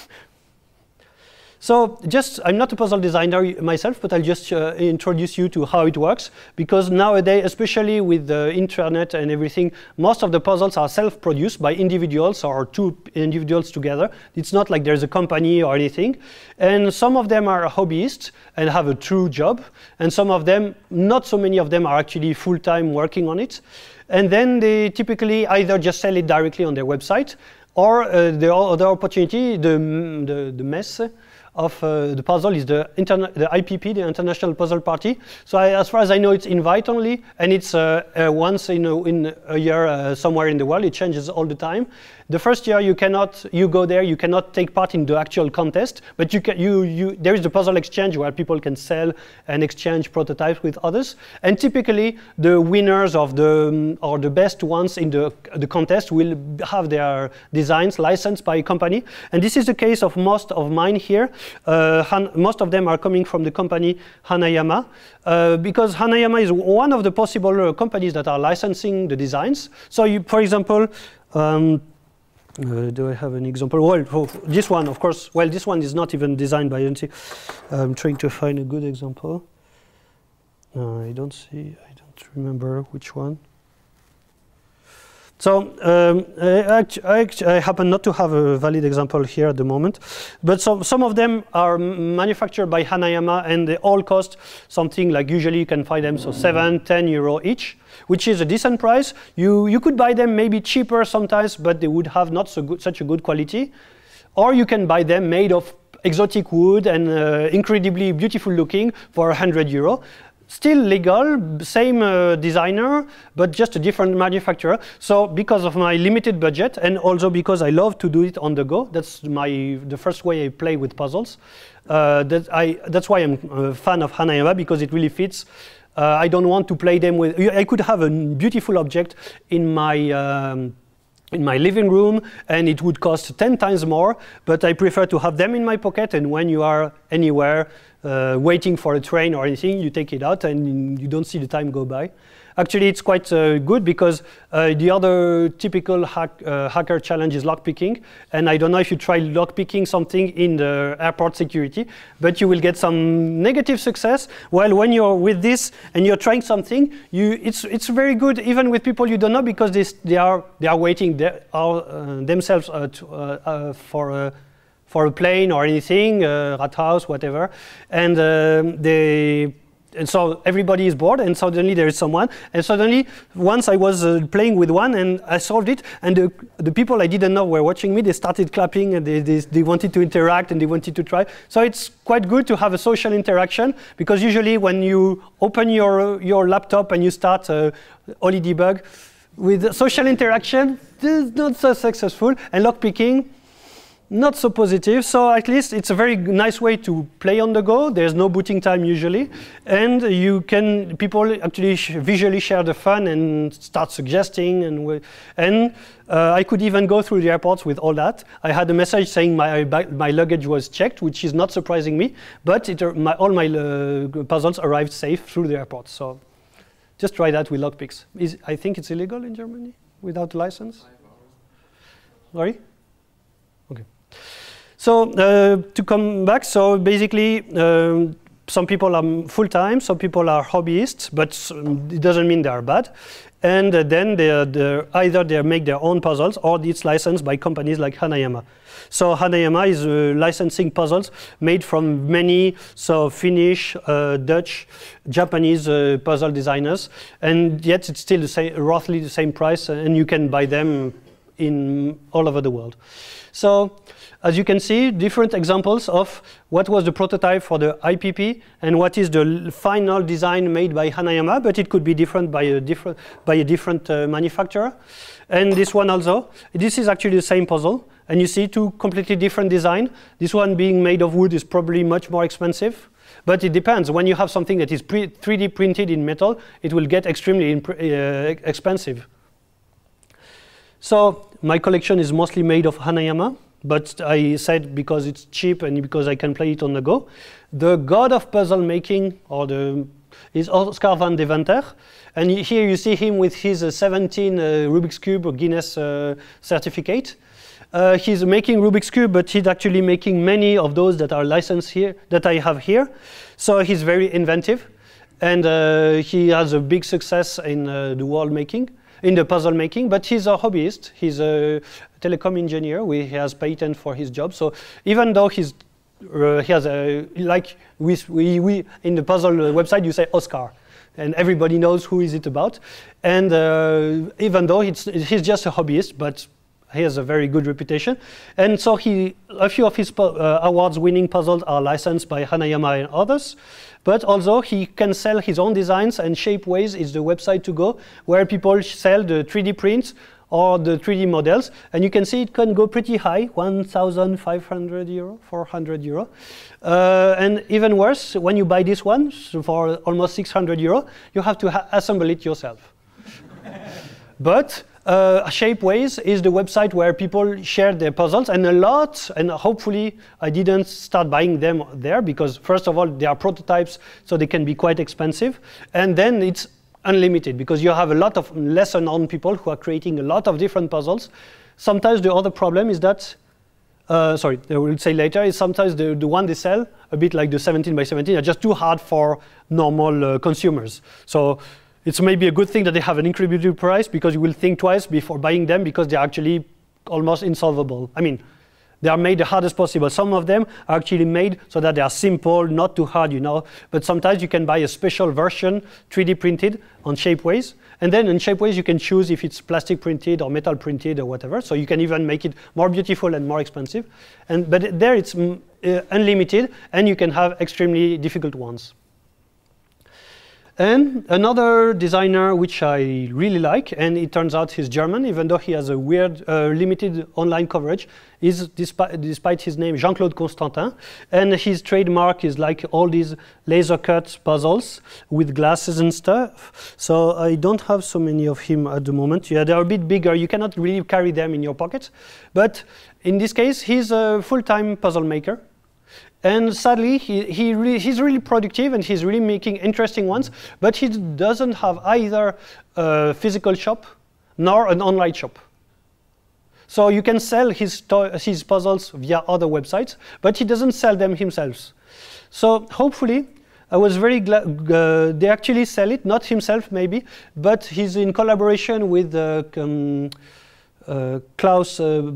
So just, I'm not a puzzle designer myself, but I'll just uh, introduce you to how it works. Because nowadays, especially with the internet and everything, most of the puzzles are self-produced by individuals or two individuals together. It's not like there's a company or anything. And some of them are hobbyists and have a true job. And some of them, not so many of them, are actually full-time working on it. And then they typically either just sell it directly on their website, or uh, the other opportunity, the, the, the mess, of uh, the puzzle is the, the I P P, the International Puzzle Party. So I, as far as I know, it's invite only, and it's uh, uh, once in a, in a year uh, somewhere in the world. It changes all the time. The first year you cannot, you go there, you cannot take part in the actual contest, but you can, you, you, there is the puzzle exchange where people can sell and exchange prototypes with others. And typically the winners of the, um, or the best ones in the, the contest will have their designs licensed by a company. And this is the case of most of mine here. Uh, Han, most of them are coming from the company Hanayama, uh, because Hanayama is one of the possible uh, companies that are licensing the designs. So you, for example, um, Uh, do I have an example? Well, oh, this one, of course. Well, this one is not even designed by N T. I'm trying to find a good example. Uh, I don't see, I don't remember which one. So um, I, I, I happen not to have a valid example here at the moment, but some, some of them are manufactured by Hanayama, and they all cost something like, usually you can find them so seven, ten euro each, which is a decent price. You, you could buy them maybe cheaper sometimes, but they would have not so good, such a good quality. Or you can buy them made of exotic wood and uh, incredibly beautiful looking for one hundred euro. Still legal, same uh, designer, but just a different manufacturer. So because of my limited budget, and also because I love to do it on the go, that's my the first way I play with puzzles. Uh, that I, that's why I'm a fan of Hanayama, because it really fits. Uh, I don't want to play them with, I could have a beautiful object in my, um, in my living room, and it would cost ten times more, but I prefer to have them in my pocket, and when you are anywhere, Uh, waiting for a train or anything, you take it out and you don't see the time go by. Actually, it's quite uh, good because uh, the other typical hack, uh, hacker challenge is lockpicking. And I don't know if you try lockpicking something in the airport security, but you will get some negative success. While when you're with this and you're trying something, you, it's, it's very good even with people you don't know, because they, they, are, they are waiting they are, uh, themselves uh, to, uh, uh, for uh, for a plane or anything, uh, rat house, whatever, and um, they, and so everybody is bored, and suddenly there is someone, and suddenly once I was uh, playing with one and I solved it, and the, the people I didn't know were watching me. They started clapping, and they, they, they wanted to interact, and they wanted to try. So it's quite good to have a social interaction, because usually when you open your your laptop and you start uh, Oli Debug, with social interaction, it's not so successful, and lockpicking, not so positive. So at least it's a very nice way to play on the go. There's no booting time usually, and you can, people actually sh visually share the fun and start suggesting, and and uh, I could even go through the airports with all that. I had a message saying my my luggage was checked, which is not surprising me, but it, my, all my uh, puzzles arrived safe through the airport. So just try that with lockpicks. Is, I think it's illegal in Germany without license. Sorry? Okay. So uh, to come back, so basically um, some people are full-time, some people are hobbyists, but it doesn't mean they are bad. And uh, then they're, they're either they make their own puzzles, or it's licensed by companies like Hanayama. So Hanayama is uh, licensing puzzles made from many so Finnish, uh, Dutch, Japanese uh, puzzle designers, and yet it's still the same, roughly the same price, and you can buy them in all over the world. So as you can see, different examples of what was the prototype for the I P P and what is the final design made by Hanayama, but it could be different by a different, by a different uh, manufacturer. And this one also, this is actually the same puzzle, and you see two completely different design. This one being made of wood is probably much more expensive, But it depends. When you have something that is pre three D printed in metal, it will get extremely uh, expensive. So my collection is mostly made of Hanayama, but I said because it's cheap and because I can play it on the go. The god of puzzle making or the, is Oscar van Deventer. And here you see him with his uh, seventeen uh, Rubik's Cube or Guinness uh, certificate. Uh, he's making Rubik's Cube, but he's actually making many of those that are licensed here, that I have here. So he's very inventive. And uh, he has a big success in uh, the world making. In the puzzle making, but he's a hobbyist. He's a telecom engineer. We, he has patent for his job. So even though he's, uh, he has a, like we, we, we in the puzzle website, you say Oscar, and everybody knows who is it about. And uh, even though it's, he's just a hobbyist, but he has a very good reputation. And so he, a few of his uh, awards-winning puzzles are licensed by Hanayama and others. But also he can sell his own designs, and Shapeways is the website to go where people sell the three D prints or the three D models. And you can see it can go pretty high, one thousand five hundred euro, four hundred euro. Uh, and even worse, when you buy this one so for almost six hundred euro, you have to ha assemble it yourself. But uh, Shapeways is the website where people share their puzzles, and a lot, and hopefully I didn't start buying them there because first of all, they are prototypes, so they can be quite expensive. And then it's unlimited because you have a lot of lesser known people who are creating a lot of different puzzles. Sometimes the other problem is that, uh, sorry, I will say later, is sometimes the, the one they sell, a bit like the seventeen by seventeen, are just too hard for normal uh, consumers. So it's maybe a good thing that they have an incredible price because you will think twice before buying them because they're actually almost insolvable. I mean, they are made the hardest possible. Some of them are actually made so that they are simple, not too hard, you know. But sometimes you can buy a special version, three D printed on Shapeways. And then in Shapeways, you can choose if it's plastic printed or metal printed or whatever. So you can even make it more beautiful and more expensive. And, but there it's mm, uh, unlimited, and you can have extremely difficult ones. And another designer which I really like, and it turns out he's German, even though he has a weird, uh, limited online coverage, is, despite, despite his name, Jean-Claude Constantin. And his trademark is like all these laser cut puzzles with glasses and stuff. So I don't have so many of him at the moment. Yeah, they're a bit bigger. You cannot really carry them in your pocket. But in this case, he's a full-time puzzle maker. And sadly, he, he re he's really productive and he's really making interesting ones, but he doesn't have either a physical shop nor an online shop. So you can sell his, his puzzles via other websites, but he doesn't sell them himself. So hopefully, I was very glad uh, they actually sell it, not himself maybe, but he's in collaboration with uh, um, uh, Klaus uh,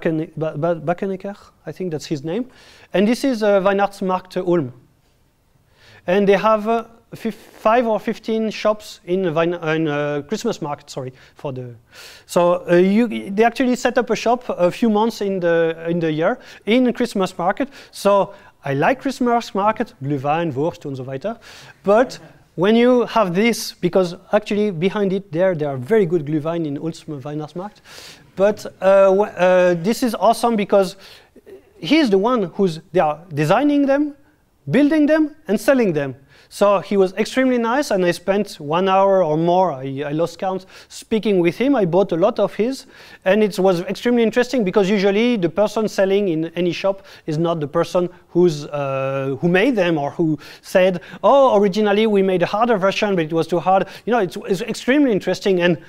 Backenecker, I think that's his name. And this is uh, Weihnachtsmarkt Ulm. And they have uh, five or fifteen shops in, Wein in uh, Christmas market, sorry, for the. So uh, you, they actually set up a shop a few months in the, in the year in Christmas market. So I like Christmas market, Glühwein, Wurst und so weiter. But when you have this, because actually behind it there, there are very good Glühwein in Ulm Weihnachtsmarkt. But uh, uh, this is awesome because he's the one who's they are designing them, building them, and selling them. So he was extremely nice, and I spent one hour or more, I, I lost count, speaking with him. I bought a lot of his, and it was extremely interesting because usually the person selling in any shop is not the person who's, uh, who made them or who said, oh, originally we made a harder version, but it was too hard. You know, it's, it's extremely interesting. And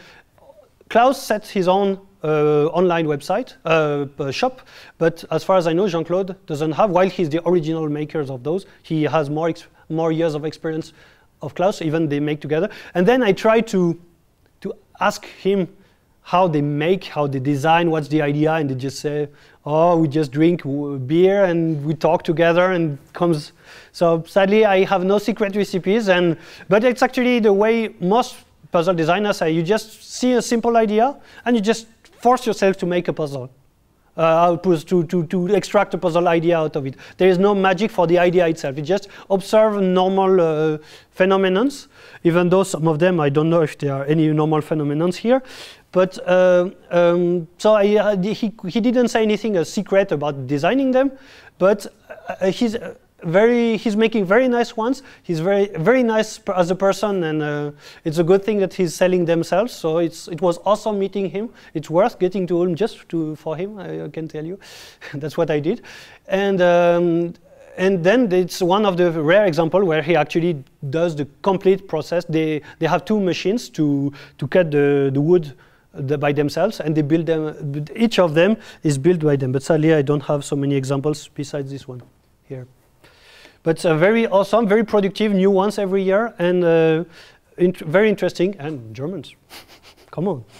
Klaus set his own uh, online website, uh, uh, shop, but as far as I know, Jean-Claude doesn't have, while he's the original makers of those, he has more, more years of experience of Klaus, even they make together. And then I tried to, to ask him how they make, how they design, what's the idea, and they just say, oh, we just drink beer and we talk together and comes. So sadly, I have no secret recipes, and but it's actually the way most puzzle designers say, you just see a simple idea and you just force yourself to make a puzzle, uh, to, to, to extract a puzzle idea out of it. There is no magic for the idea itself. You just observe normal uh, phenomena, even though some of them, I don't know if there are any normal phenomena here. But uh, um, so I, uh, he, he didn't say anything a secret about designing them, but uh, he's, uh, very, he's making very nice ones. He's very, very nice as a person, and uh, it's a good thing that he's selling themselves. So it's, it was awesome meeting him. It's worth getting to Ulm just to, for him, I, I can tell you. That's what I did. And, um, and then it's one of the rare examples where he actually does the complete process. They, they have two machines to, to cut the, the wood the, by themselves, and they build them. Each of them is built by them. But sadly, I don't have so many examples besides this one here. But uh, very awesome, very productive, new ones every year, and uh, int very interesting, and Germans. Come on.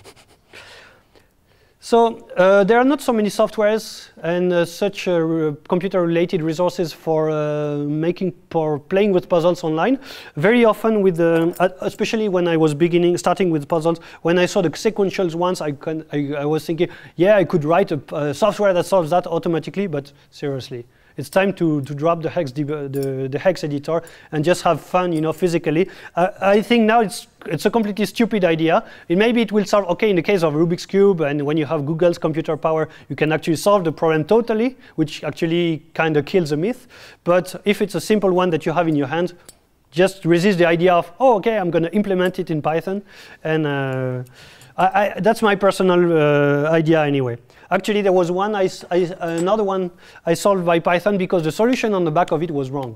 So uh, there are not so many softwares and uh, such uh, computer-related resources for uh, making, for playing with puzzles online. Very often, with the, uh, especially when I was beginning, starting with puzzles, when I saw the sequential ones, I, can, I, I was thinking, yeah, I could write a, a software that solves that automatically, but seriously. It's time to, to drop the hex, the, the hex editor and just have fun, you know, physically. Uh, I think now it's, it's a completely stupid idea. It, maybe it will solve, okay, in the case of Rubik's Cube, and when you have Google's computer power, you can actually solve the problem totally, which actually kind of kills the myth. But if it's a simple one that you have in your hand, just resist the idea of, oh, okay, I'm going to implement it in Python. And uh, I, I, that's my personal uh, idea anyway. Actually, there was one, I, I, another one I solved by Python because the solution on the back of it was wrong.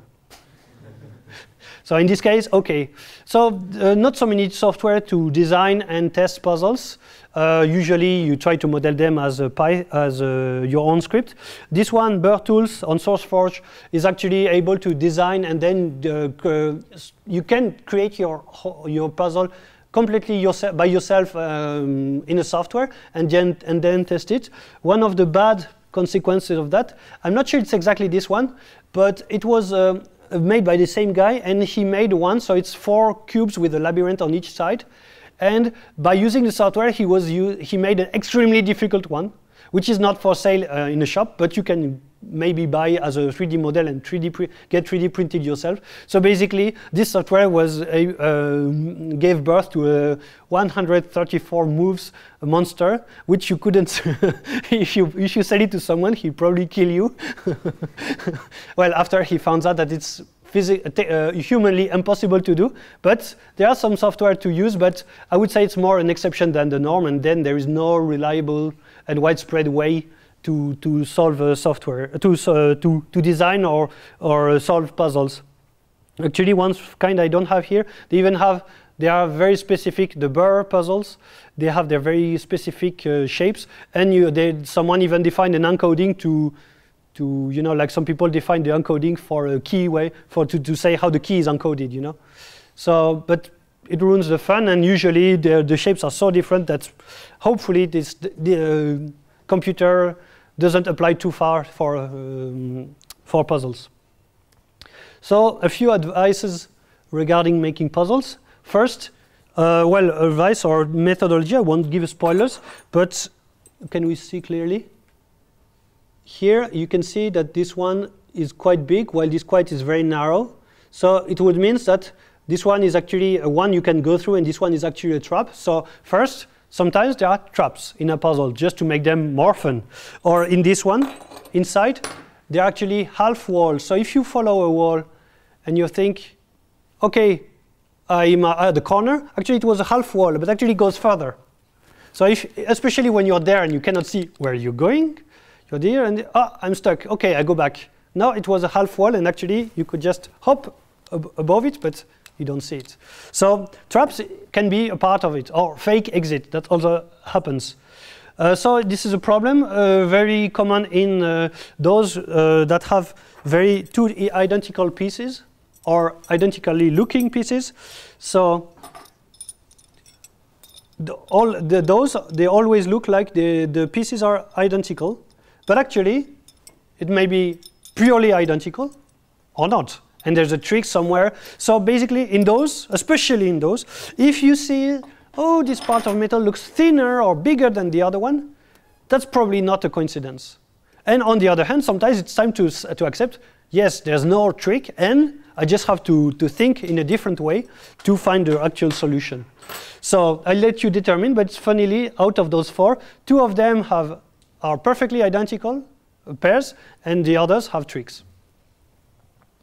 So in this case, okay. So uh, not so many software to design and test puzzles. Uh, usually you try to model them as, a Py as a, your own script. This one, BurTools on SourceForge, is actually able to design, and then uh, you can create your, your puzzle completely yourself, by yourself um, in a software, and then, and then test it. One of the bad consequences of that, I'm not sure it's exactly this one, but it was uh, made by the same guy, and he made one, so it's four cubes with a labyrinth on each side. And by using the software, he, was he made an extremely difficult one, which is not for sale uh, in a shop, but you can maybe buy as a three D model and three D get three D printed yourself. So basically, this software was a, uh, gave birth to a one hundred thirty-four moves monster, which you couldn't. if you if you sell it to someone, he'd probably kill you. Well, after he found out that it's uh, humanly impossible to do, but there are some software to use. But I would say it's more an exception than the norm, and then there is no reliable and widespread way to to solve uh, software to uh, to to design or or uh, solve puzzles. Actually, one kind I don't have here. They even have they are very specific. The Burr puzzles, they have their very specific uh, shapes, and you they someone even defined an encoding to to you know like some people define the encoding for a key way for to to say how the key is encoded. You know, so but it ruins the fun, and usually the the shapes are so different that hopefully this the, the uh, computer doesn't apply too far for, um, for puzzles. So a few advices regarding making puzzles. First, uh, well, advice or methodology, I won't give spoilers, but can we see clearly? Here you can see that this one is quite big, while this quite is very narrow. So it would mean that this one is actually a one you can go through, and this one is actually a trap. So first, sometimes there are traps in a puzzle just to make them more fun. Or in this one, inside, they're actually half walls. So if you follow a wall and you think, okay, I'm at the corner, actually it was a half wall, but actually it goes further. So if, especially when you're there and you cannot see where you're going, you're there and, ah, I'm stuck. Okay, I go back. Now it was a half wall, and actually you could just hop ab above it, but you don't see it. So traps can be a part of it, or fake exit, that also happens. Uh, so this is a problem, uh, very common in uh, those uh, that have very two identical pieces, or identically looking pieces. So the, all the, those, they always look like the, the pieces are identical, but actually it may be purely identical or not. And there's a trick somewhere. So basically in those, especially in those, if you see, oh, this part of metal looks thinner or bigger than the other one, that's probably not a coincidence. And on the other hand, sometimes it's time to, to accept, yes, there's no trick, and I just have to, to think in a different way to find the actual solution. So I'll let you determine, but funnily, out of those four, two of them have, are perfectly identical pairs, and the others have tricks.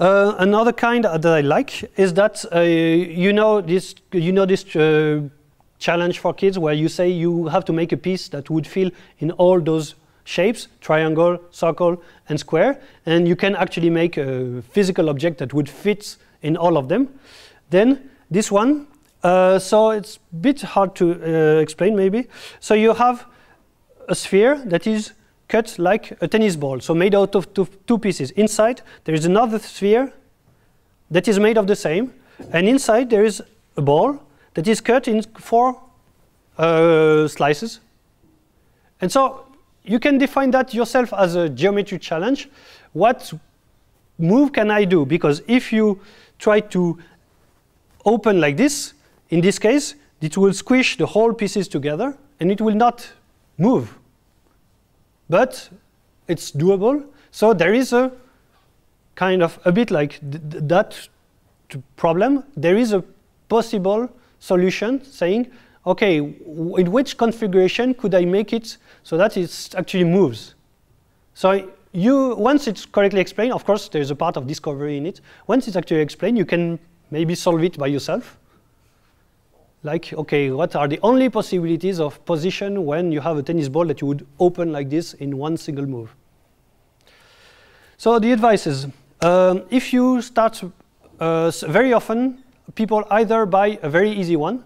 Uh, another kind that I like is that uh, you know this you know this uh, challenge for kids where you say you have to make a piece that would fit in all those shapes, triangle, circle, and square, and you can actually make a physical object that would fit in all of them. Then this one, uh, so it's a bit hard to uh, explain maybe. So you have a sphere that is cut like a tennis ball, so made out of two, two pieces. Inside there is another sphere that is made of the same, and inside there is a ball that is cut in four uh, slices. And so you can define that yourself as a geometry challenge. What move can I do? Because if you try to open like this, in this case, it will squish the whole pieces together and it will not move. But it's doable. So there is a kind of a bit like th that problem. There is a possible solution saying, okay, in which configuration could I make it so that it actually moves? So you, once it's correctly explained, of course, there's a part of discovery in it. Once it's actually explained, you can maybe solve it by yourself. Like, okay, what are the only possibilities of position when you have a tennis ball that you would open like this in one single move? So the advice is, um, if you start, uh, very often, people either buy a very easy one,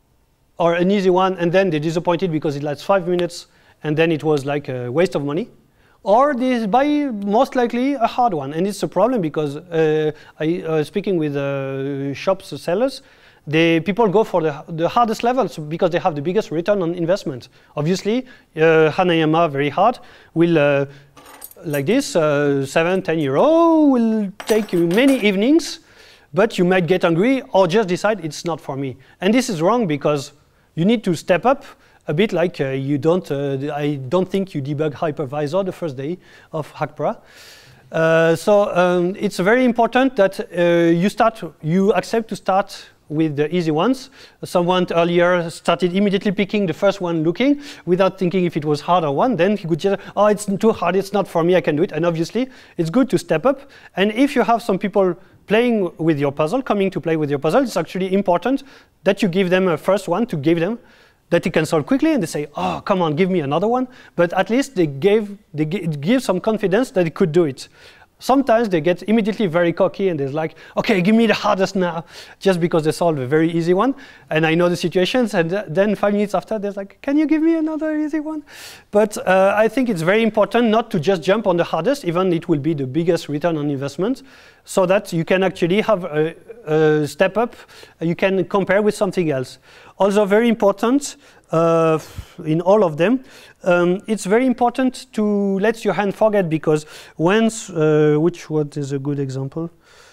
or an easy one, and then they're disappointed because it lasts five minutes, and then it was like a waste of money. Or they buy most likely a hard one, and it's a problem because uh, I uh, speaking with uh, shops sellers, the people go for the, the hardest levels because they have the biggest return on investment. Obviously, uh, Hanayama, very hard, will uh, like this, uh, seven, ten euro, will take you many evenings, but you might get angry or just decide it's not for me. And this is wrong because you need to step up a bit like uh, you don't, uh, I don't think you debug hypervisor the first day of Hackpra. Uh, so um, it's very important that uh, you start, you accept to start with the easy ones. Someone earlier started immediately picking the first one looking without thinking if it was hard or one. Then he could just, oh, it's too hard, it's not for me, I can do it. And obviously, it's good to step up. And if you have some people playing with your puzzle, coming to play with your puzzle, it's actually important that you give them a first one to give them that he can solve quickly, and they say, oh, come on, give me another one. But at least they gave, they give some confidence that he could do it. Sometimes they get immediately very cocky and they're like, okay, give me the hardest now, just because they solved a very easy one. And I know the situations, and th then five minutes after, they're like, can you give me another easy one? But uh, I think it's very important not to just jump on the hardest, even it will be the biggest return on investment, so that you can actually have a, a step up, you can compare with something else. Also very important, uh, in all of them, um, it's very important to let your hand forget, because once, uh, which what is a good example?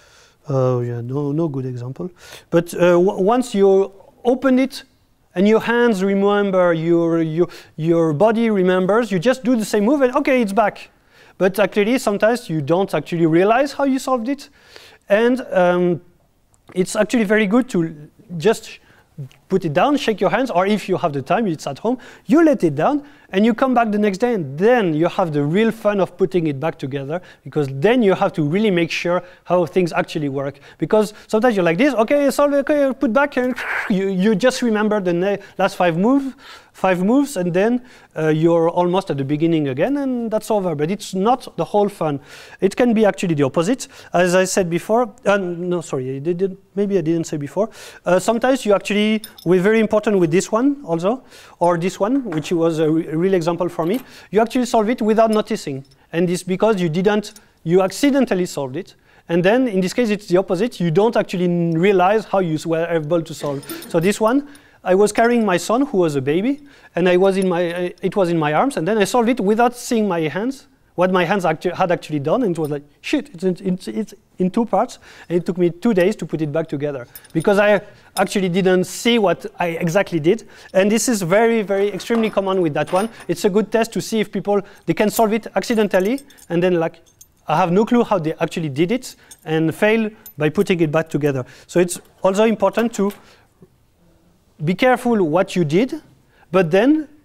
Oh yeah, no, no good example. But uh, once you open it and your hands remember, your, your, your body remembers, you just do the same move and okay, it's back. But actually, sometimes you don't actually realize how you solved it. And um, it's actually very good to just put it down, shake your hands, or if you have the time, it's at home, you let it down, and you come back the next day, and then you have the real fun of putting it back together, because then you have to really make sure how things actually work. Because sometimes you're like this, okay, solve it, okay, put back, and you, you just remember the last five moves, five moves, and then uh, you're almost at the beginning again, and that's over. But it's not the whole fun. It can be actually the opposite. As I said before, uh, no, sorry, I did, maybe I didn't say before. Uh, sometimes you actually, we're very important with this one also, or this one, which was a, re a real example for me. You actually solve it without noticing. And it's because you didn't, you accidentally solved it. And then in this case, it's the opposite. You don't actually realize how you were able to solve. So this one, I was carrying my son, who was a baby, and I was in my, uh, it was in my arms, and then I solved it without seeing my hands, what my hands actu had actually done, and it was like, shit, it's in, it's, it's in two parts, and it took me two days to put it back together, because I actually didn't see what I exactly did, and this is very, very extremely common with that one. It's a good test to see if people, they can solve it accidentally, and then like, I have no clue how they actually did it, and fail by putting it back together. So it's also important to be careful what you did, but then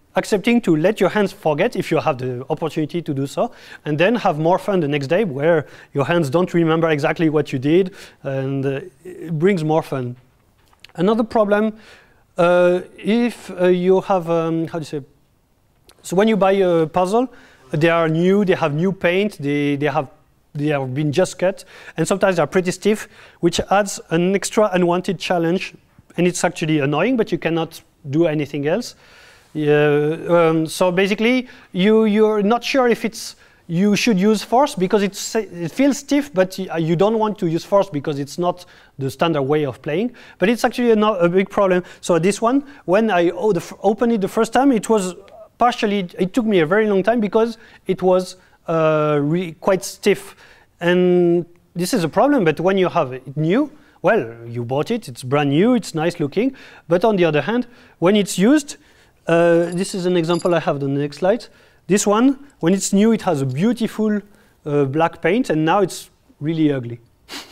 accepting to let your hands forget if you have the opportunity to do so, and then have more fun the next day where your hands don't remember exactly what you did, and uh, it brings more fun. Another problem, uh, if uh, you have, um, how do you say, so when you buy a puzzle, they are new, they have new paint, they, they have they have been just cut, and sometimes they are pretty stiff, which adds an extra unwanted challenge, and it's actually annoying, but you cannot do anything else. Yeah, um, so basically, you, you're not sure if it's you should use force because it's, it feels stiff, but you don't want to use force because it's not the standard way of playing. But it's actually a, a big problem. So this one, when I oh, the opened it the first time, it was partially, it took me a very long time because it was uh, really quite stiff. And this is a problem, but when you have it new, well, you bought it, it's brand new, it's nice looking. But on the other hand, when it's used, uh, this is an example I have on the next slide. This one, when it's new, it has a beautiful uh, black paint, and now it's really ugly.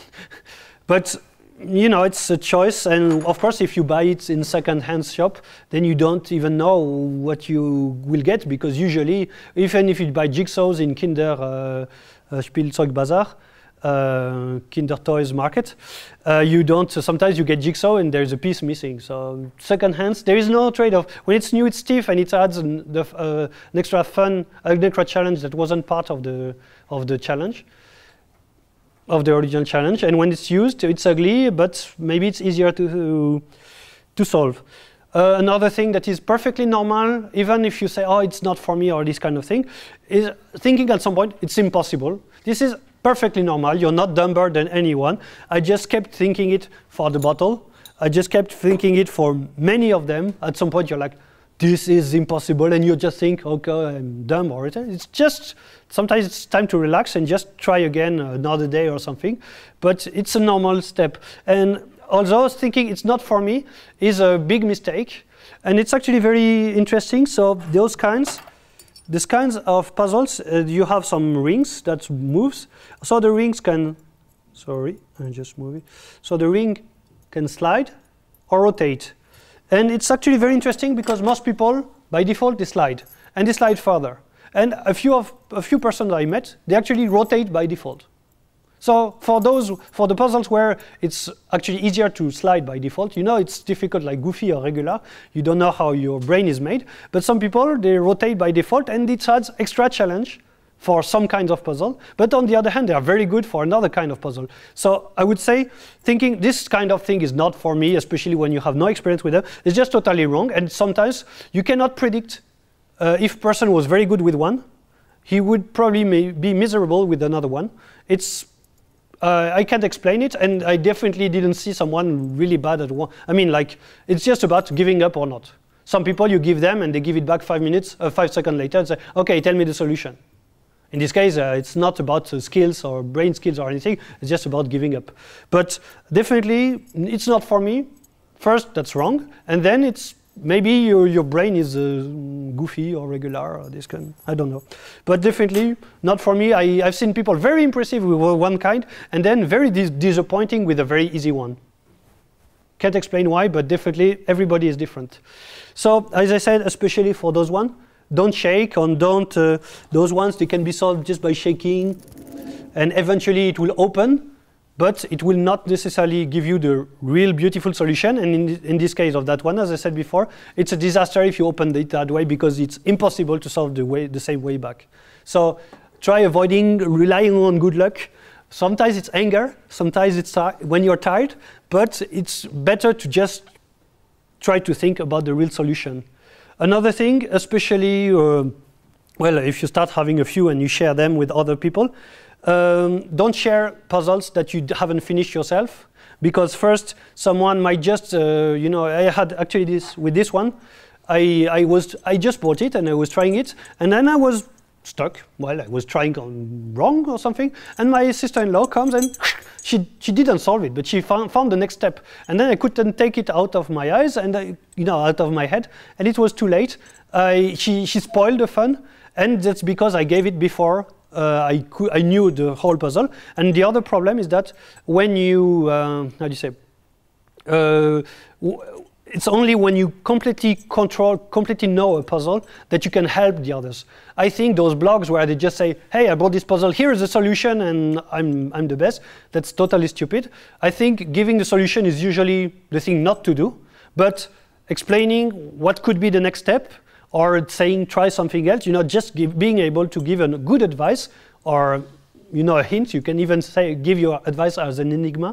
But you know, it's a choice, and of course, if you buy it in second-hand shop, then you don't even know what you will get, because usually, even if you buy jigsaws in Kinder uh, uh, Spielzeug Bazaar, uh, Kinder Toys Market, uh, you don't. Uh, sometimes you get jigsaw and there's a piece missing. So second-hands, there is no trade-off. When it's new, it's stiff, and it adds an, the, uh, an extra fun, an extra challenge that wasn't part of the of the challenge. of the original challenge, and when it's used, it's ugly, but maybe it's easier to, to solve. Uh, another thing that is perfectly normal, even if you say, oh, it's not for me, or this kind of thing, is thinking at some point, it's impossible. This is perfectly normal. You're not dumber than anyone. I just kept thinking it for the bottle. I just kept thinking it for many of them. At some point, you're like, this is impossible, and you just think, okay, I'm dumb, or it's just, sometimes it's time to relax and just try again another day or something, but it's a normal step. And although thinking it's not for me is a big mistake, and it's actually very interesting. So those kinds, these kinds of puzzles, uh, you have some rings that moves, so the rings can, sorry, I just move it, so the ring can slide or rotate. And it's actually very interesting because most people, by default, they slide, and they slide further. And a few of a few persons I met, they actually rotate by default. So for those, for the puzzles where it's actually easier to slide by default, you know it's difficult, like Goofy or Regular. You don't know how your brain is made. But some people, they rotate by default, and it adds extra challenge for some kinds of puzzle. But on the other hand, they are very good for another kind of puzzle. So I would say thinking this kind of thing is not for me, especially when you have no experience with them, is just totally wrong. And sometimes you cannot predict uh, if a person was very good with one, he would probably may be miserable with another one. It's, uh, I can't explain it, and I definitely didn't see someone really bad at one. I mean, like, it's just about giving up or not. Some people, you give them and they give it back five minutes, uh, five seconds later and say, okay, tell me the solution. In this case, uh, it's not about uh, skills or brain skills or anything. It's just about giving up. But definitely, it's not for me. First, that's wrong. And then it's maybe your, your brain is uh, Goofy or Regular or this kind. I don't know. But definitely not for me. I, I've seen people very impressive with one kind and then very dis disappointing with a very easy one. Can't explain why, but definitely everybody is different. So as I said, especially for those ones, don't shake, and don't, uh, those ones, they can be solved just by shaking, and eventually it will open, but it will not necessarily give you the real beautiful solution. And in, th in this case of that one, as I said before, it's a disaster if you open it that way, because it's impossible to solve the, way, the same way back. So try avoiding relying on good luck. Sometimes it's anger, sometimes it's when you're tired, but it's better to just try to think about the real solution. Another thing, especially, uh, well, if you start having a few and you share them with other people, um, don't share puzzles that you haven't finished yourself, because first, someone might just, uh, you know, I had actually this, with this one, I, I, was, I just bought it and I was trying it, and then I was stuck. Well, I was trying on wrong or something, and my sister-in-law comes and she she didn't solve it, but she found, found the next step, and then I couldn't take it out of my eyes and I, you know, out of my head, and it was too late. I, she she spoiled the fun, and that's because I gave it before uh, I could, I knew the whole puzzle. And the other problem is that when you uh, how do you say uh, w it's only when you completely control, completely know a puzzle that you can help the others. I think those blogs where they just say, hey, I bought this puzzle, here is the solution, and I'm, I'm the best, that's totally stupid. I think giving the solution is usually the thing not to do, but explaining what could be the next step, or saying try something else, you know, just give, being able to give a good advice, or you know, a hint, you can even say, give your advice as an enigma.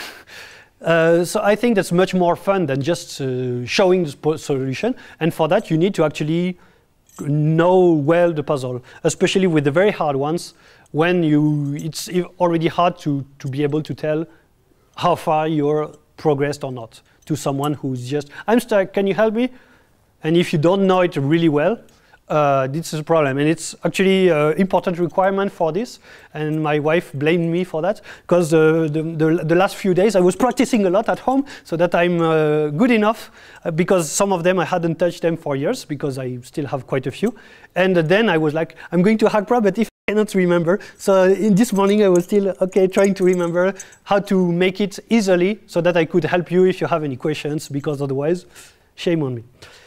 Uh, so I think that's much more fun than just uh, showing the solution. And for that, you need to actually know well the puzzle, especially with the very hard ones, when you, it's already hard to, to be able to tell how far you're progressed or not to someone who's just, I'm stuck, can you help me? And if you don't know it really well, Uh, this is a problem, and it's actually an uh, important requirement for this, and my wife blamed me for that, because uh, the, the, the last few days I was practicing a lot at home so that I'm uh, good enough, uh, because some of them I hadn't touched them for years, because I still have quite a few, and uh, then I was like, I'm going to Hackpra, but if I cannot remember, so in this morning I was still, okay, trying to remember how to make it easily so that I could help you if you have any questions, because otherwise, shame on me.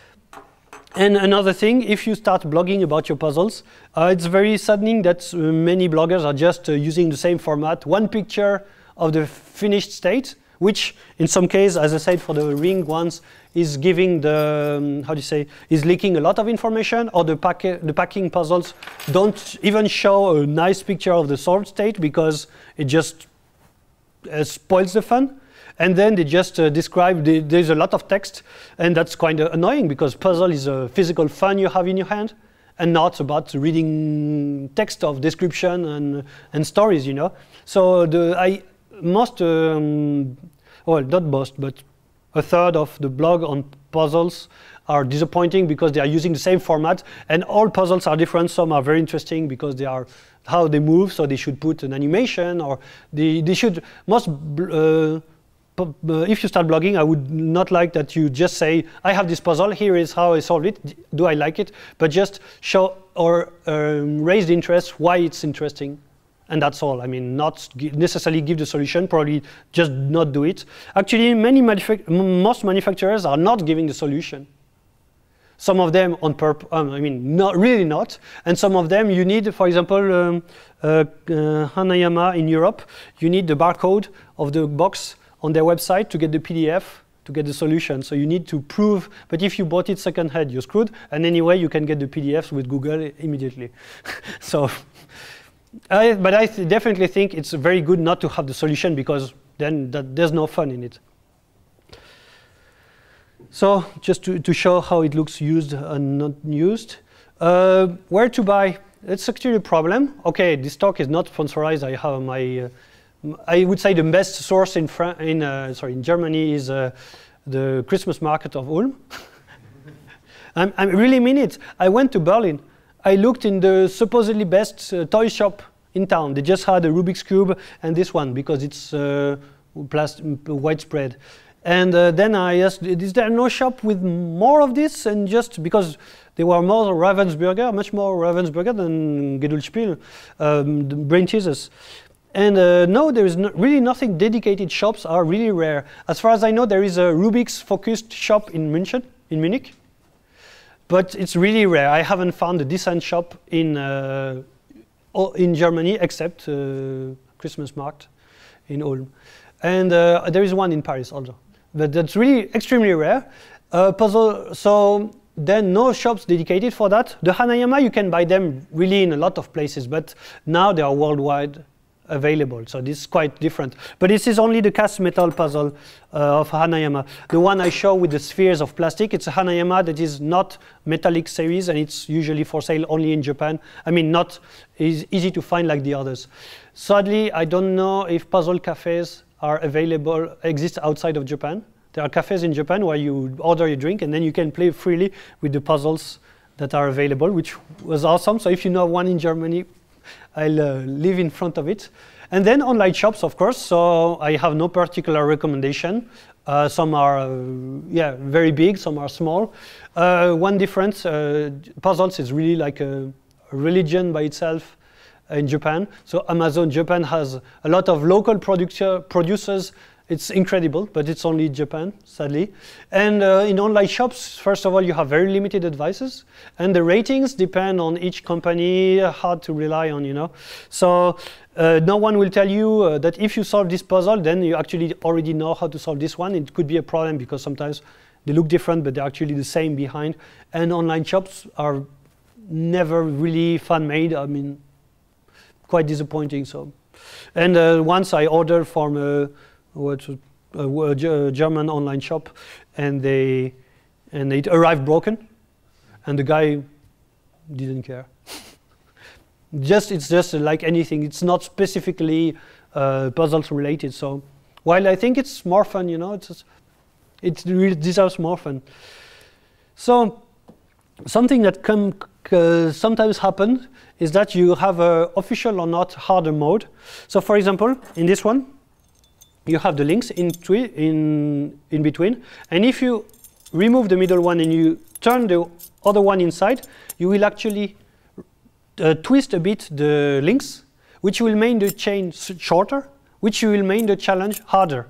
And another thing, if you start blogging about your puzzles, uh, it's very saddening that uh, many bloggers are just uh, using the same format, one picture of the finished state, which in some cases, as I said, for the ring ones, is giving the, um, how do you say, is leaking a lot of information, or the, pack the packing puzzles don't even show a nice picture of the solved state because it just uh, spoils the fun. And then they just uh, describe, the, there's a lot of text, and that's kind of annoying because puzzle is a physical fun you have in your hand, and not about reading text of description and, and stories, you know. So the, I, most, um, well, not most, but a third of the blog on puzzles are disappointing because they are using the same format, and all puzzles are different. Some are very interesting because they are how they move, so they should put an animation, or they, they should, most, uh, if you start blogging, I would not like that you just say, I have this puzzle, here is how I solved it, do I like it? But just show or um, raise the interest, why it's interesting. And that's all. I mean, not necessarily give the solution, probably just not do it. Actually, many manufac most manufacturers are not giving the solution. Some of them on purpose, um, I mean, not really not. And some of them you need, for example, um, uh, uh, Hanayama in Europe, you need the barcode of the box on their website to get the P D F, to get the solution. So you need to prove, but if you bought it second-hand, you're screwed. And anyway, you can get the P D Fs with Google immediately. So, I, but I th definitely think it's very good not to have the solution, because then that, there's no fun in it. So just to, to show how it looks used and not used. Uh, where to buy? It's actually a problem. Okay, this talk is not sponsorized. I have my, uh, I would say the best source in, Fran in, uh, sorry, in Germany is uh, the Christmas market of Ulm. I'm, I really mean it. I went to Berlin. I looked in the supposedly best uh, toy shop in town. They just had a Rubik's Cube and this one because it's uh, widespread. And uh, then I asked, is there no shop with more of this? And just because there were more Ravensburger, much more Ravensburger than Geduldsspiel, um, the brain teasers. And uh, no, there is no, really nothing dedicated. Shops are really rare. As far as I know, there is a Rubik's focused shop in München, in Munich. But it's really rare. I haven't found a decent shop in, uh, in Germany except uh, Christmas Market in Ulm. And uh, there is one in Paris also. But that's really extremely rare. Uh, puzzle, so then no shops dedicated for that. The Hanayama, you can buy them really in a lot of places, but now they are worldwide available. So this is quite different. But this is only the cast metal puzzle uh, of Hanayama. The one I show with the spheres of plastic, it's a Hanayama that is not metallic series, and it's usually for sale only in Japan. I mean, not is easy to find like the others. Sadly, I don't know if puzzle cafes are available, exist outside of Japan. There are cafes in Japan where you order your drink and then you can play freely with the puzzles that are available, which was awesome. So if you know one in Germany, I'll uh, live in front of it. And then online shops, of course. So I have no particular recommendation. Uh, some are, uh, yeah, very big, some are small. Uh, one difference, uh, puzzles is really like a religion by itself in Japan. So Amazon Japan has a lot of local producer, producers It's incredible, but it's only Japan, sadly. And uh, in online shops, first of all, you have very limited advices, and the ratings depend on each company, hard to rely on, you know. So uh, no one will tell you uh, that if you solve this puzzle, then you actually already know how to solve this one. It could be a problem because sometimes they look different, but they're actually the same behind. And online shops are never really fan-made. I mean, quite disappointing. So, and uh, once I ordered from a What a, a German online shop, and they and it arrived broken, and the guy didn't care. just it's just like anything. It's not specifically uh, puzzles related. So while I think it's more fun, you know, it's just, it really deserves more fun. So something that can uh, sometimes happen is that you have a official or not harder mode. So for example, in this one, you have the links in, in, in between. And if you remove the middle one and you turn the other one inside, you will actually uh, twist a bit the links, which will make the chain shorter, which will make the challenge harder.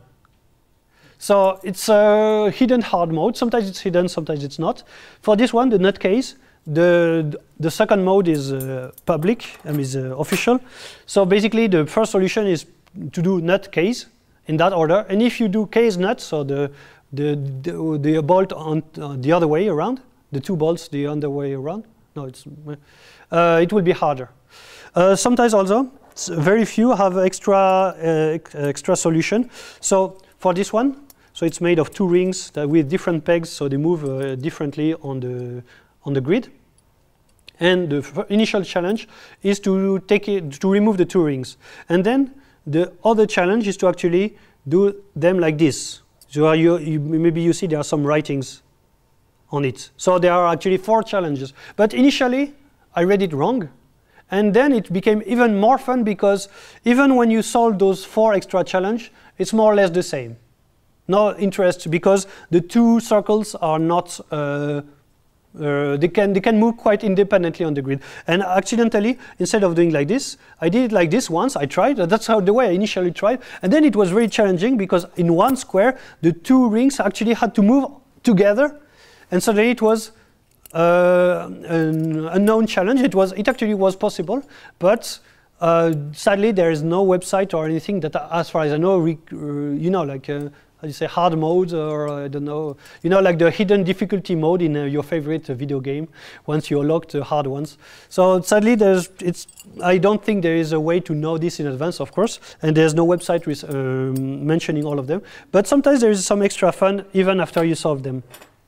So it's a hidden hard mode. Sometimes it's hidden, sometimes it's not. For this one, the nutcase, the, the second mode is uh, public, and is uh, official. So basically, the first solution is to do nutcase, in that order, and if you do case nut, so the the the, the bolt on uh, the other way around, the two bolts the other way around, no, it's uh, it will be harder. Uh, sometimes also, very few have extra uh, extra solution. So for this one, so it's made of two rings that with different pegs, so they move uh, differently on the on the grid. And the initial challenge is to take it to remove the two rings, and then the other challenge is to actually do them like this. So you, you, maybe you see there are some writings on it. So there are actually four challenges. But initially, I read it wrong. And then it became even more fun because even when you solve those four extra challenges, it's more or less the same. No interest because the two circles are not uh, Uh, they can they can move quite independently on the grid. And accidentally, instead of doing like this, I did it like this once. I tried. Uh, that's how the way I initially tried. And then it was very challenging because in one square, the two rings actually had to move together, and suddenly it was uh, an unknown challenge. It was it actually was possible, but uh, sadly there is no website or anything that, as far as I know, re uh, you know, like. Uh, How do you say hard mode, or uh, I don't know, you know, like the hidden difficulty mode in uh, your favorite uh, video game once you unlock the hard ones. So sadly, there's it's. I don't think there is a way to know this in advance, of course, and there's no website with, um, mentioning all of them. But sometimes there is some extra fun even after you solve them.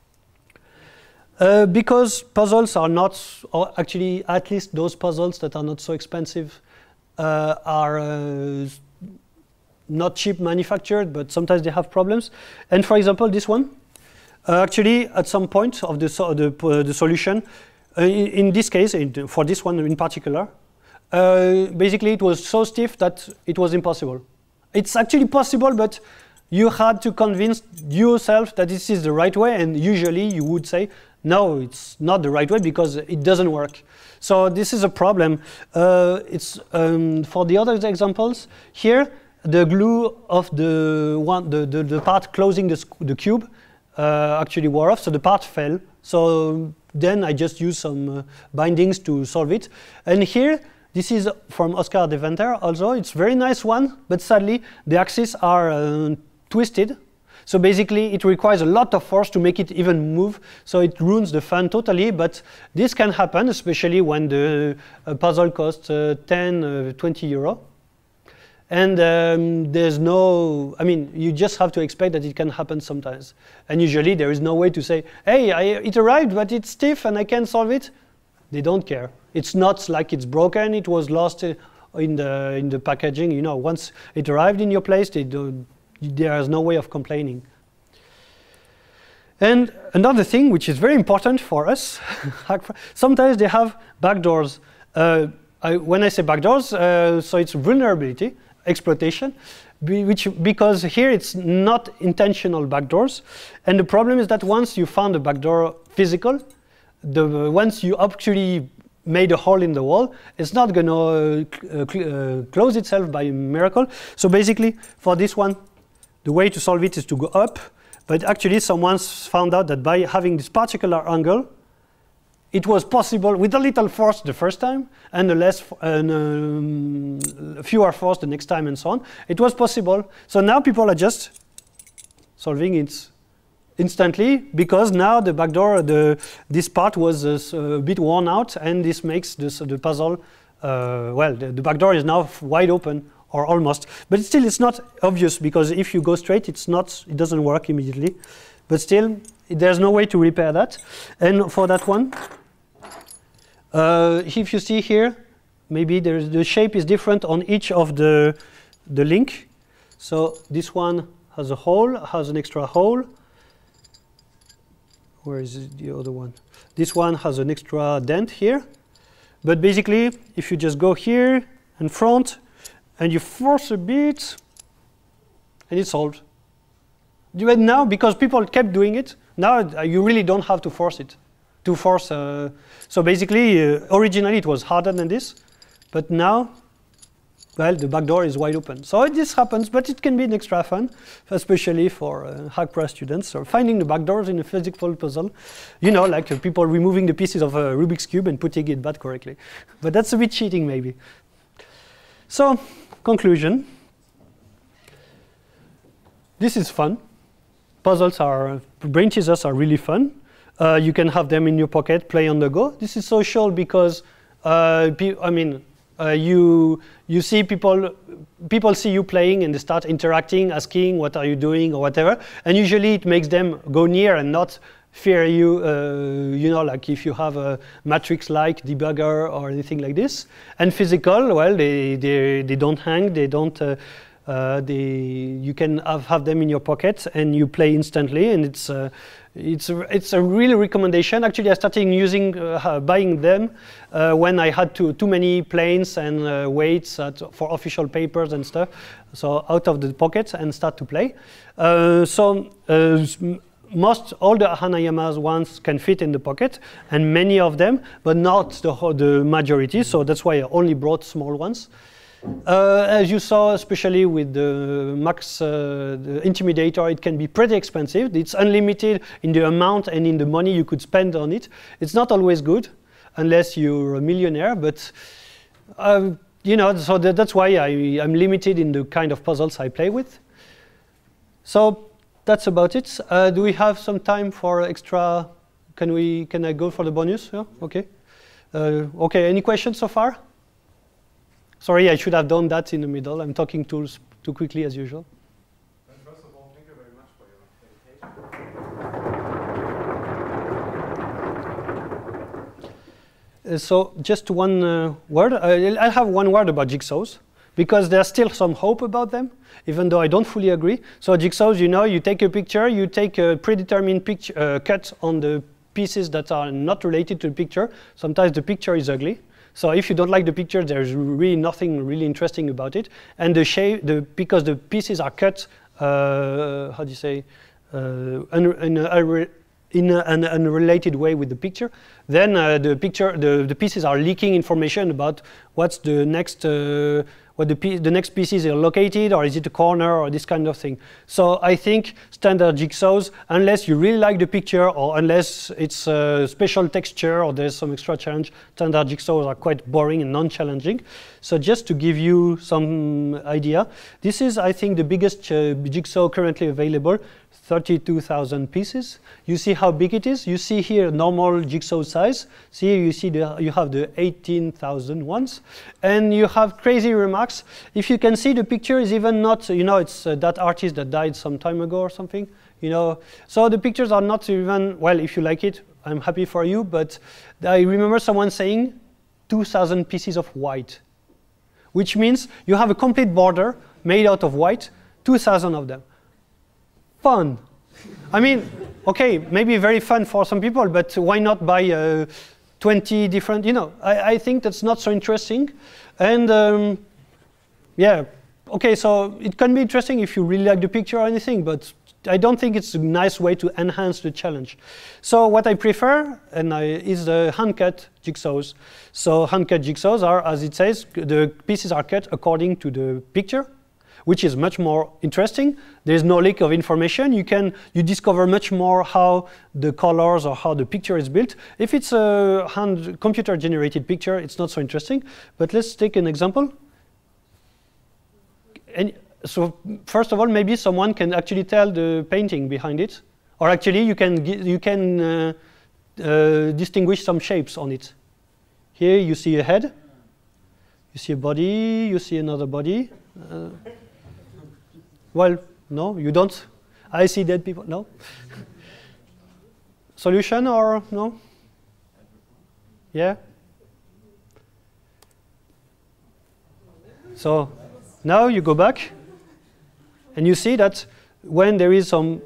Uh, because puzzles are not, or actually at least those puzzles that are not so expensive, uh, are. Uh, not cheap manufactured, but sometimes they have problems. And for example, this one, uh, actually at some point of the, so the, uh, the solution, uh, in, in this case, in, for this one in particular, uh, basically it was so stiff that it was impossible. It's actually possible, but you had to convince yourself that this is the right way, and usually you would say, no, it's not the right way because it doesn't work. So this is a problem. Uh, it's um, for the other examples here, the glue of the one, the, the, the part closing the, the cube uh, actually wore off, so the part fell. So then I just used some uh, bindings to solve it. And here, this is from Oscar Deventer also. It's a very nice one, but sadly, the axes are uh, twisted. So basically, it requires a lot of force to make it even move, so it ruins the fun totally, but this can happen, especially when the uh, puzzle costs uh, ten, uh, twenty euro. And um, there's no, I mean, you just have to expect that it can happen sometimes. And usually there is no way to say, hey, I, it arrived, but it's stiff and I can't solve it. They don't care. It's not like it's broken, it was lost in the, in the packaging. You know, once it arrived in your place, they don't, there is no way of complaining. And another thing which is very important for us, sometimes they have backdoors. Uh, I, when I say backdoors, uh, so it's vulnerability exploitation, be, which because here it's not intentional backdoors, and the problem is that once you found a backdoor physical, the once you actually made a hole in the wall, it's not going to uh, cl uh, close itself by miracle. So basically, for this one, the way to solve it is to go up, but actually someone found out that by having this particular angle, it was possible with a little force the first time and a less, and, um, fewer force the next time and so on. It was possible. So now people are just solving it instantly because now the backdoor, the, this part was uh, a bit worn out, and this makes this, the puzzle, uh, well, the, the backdoor is now wide open or almost. But still, it's not obvious because if you go straight, it's not, it doesn't work immediately. But still, there's no way to repair that. And for that one, Uh, if you see here, maybe there's the shape is different on each of the, the link. So this one has a hole, has an extra hole. Where is the other one? This one has an extra dent here. But basically, if you just go here and front, and you force a bit, and it's solved. Do it now, because people kept doing it, now uh, you really don't have to force it. To force, uh, so basically, uh, originally it was harder than this, but now, well, the backdoor is wide open. So this happens, but it can be an extra fun, especially for uh, HackPress students, or finding the backdoors in a physical puzzle. You know, like uh, people removing the pieces of a Rubik's Cube and putting it back correctly. But that's a bit cheating, maybe. So, conclusion. This is fun. Puzzles are, brain teasers are really fun. Uh, you can have them in your pocket, play on the go. This is social because, uh, I mean, uh, you you see people people see you playing and they start interacting, asking what are you doing or whatever, and usually it makes them go near and not fear you. Uh, you know, like if you have a matrix-like debugger or anything like this. And physical, well, they they they don't hang, they don't. Uh, uh, they you can have, have them in your pocket and you play instantly, and it's. Uh, It's a, it's a real recommendation. Actually, I started using, uh, buying them uh, when I had too, too many planes and uh, weights at, for official papers and stuff. So out of the pocket and start to play. Uh, so uh, most, all the Hanayama's ones can fit in the pocket, and many of them, but not the, the majority. So that's why I only brought small ones. Uh, as you saw, especially with the Max uh, the Intimidator, it can be pretty expensive. It's unlimited in the amount and in the money you could spend on it. It's not always good, unless you're a millionaire, but um, you know, so that, that's why I, I'm limited in the kind of puzzles I play with. So that's about it. Uh, do we have some time for extra? Can we? Can I go for the bonus? Yeah? Okay. Uh, okay. Any questions so far? Sorry, I should have done that in the middle. I'm talking too, too quickly as usual. And first of all, thank you very much for your dedication. Uh, so just one uh, word. Uh, I'll have one word about jigsaws, because there's still some hope about them, even though I don't fully agree. So jigsaws, you know, you take a picture, you take a predetermined picture, uh, cut on the pieces that are not related to the picture. Sometimes the picture is ugly. So if you don't like the picture, there's really nothing really interesting about it. And the shape, the, because the pieces are cut, uh, how do you say, uh, in, a, in a, an unrelated way with the picture, then uh, the picture, the, the pieces are leaking information about what's the next, uh, what the, the next pieces are located, or is it a corner, or this kind of thing. So I think standard jigsaws, unless you really like the picture, or unless it's a special texture, or there's some extra challenge, standard jigsaws are quite boring and non-challenging. So just to give you some idea, this is, I think, the biggest uh, jigsaw currently available, thirty-two thousand pieces. You see how big it is? You see here normal jigsaw size. See, you see the, you have the eighteen thousand ones. And you have crazy remarks. If you can see, the picture is even not, you know, it's uh, that artist that died some time ago or something. You know, so the pictures are not even, well, if you like it, I'm happy for you. But I remember someone saying two thousand pieces of white, which means you have a complete border made out of white, two thousand of them. Fun. I mean, okay, maybe very fun for some people, but why not buy uh, twenty different, you know, I, I think that's not so interesting. And um, yeah, okay, so it can be interesting if you really like the picture or anything, but I don't think it's a nice way to enhance the challenge. So what I prefer and I, is the hand-cut jigsaws. So hand-cut jigsaws are, as it says, the pieces are cut according to the picture, which is much more interesting. There's no leak of information. You can you discover much more how the colors or how the picture is built. If it's a hand computer-generated picture, it's not so interesting. But let's take an example. And so first of all, maybe someone can actually tell the painting behind it, or actually you can you can uh, uh, distinguish some shapes on it. Here you see a head, you see a body, you see another body. Uh, well, no, you don't. I see dead people. No. Solution or no? Yeah. So now you go back. And you see that when there is some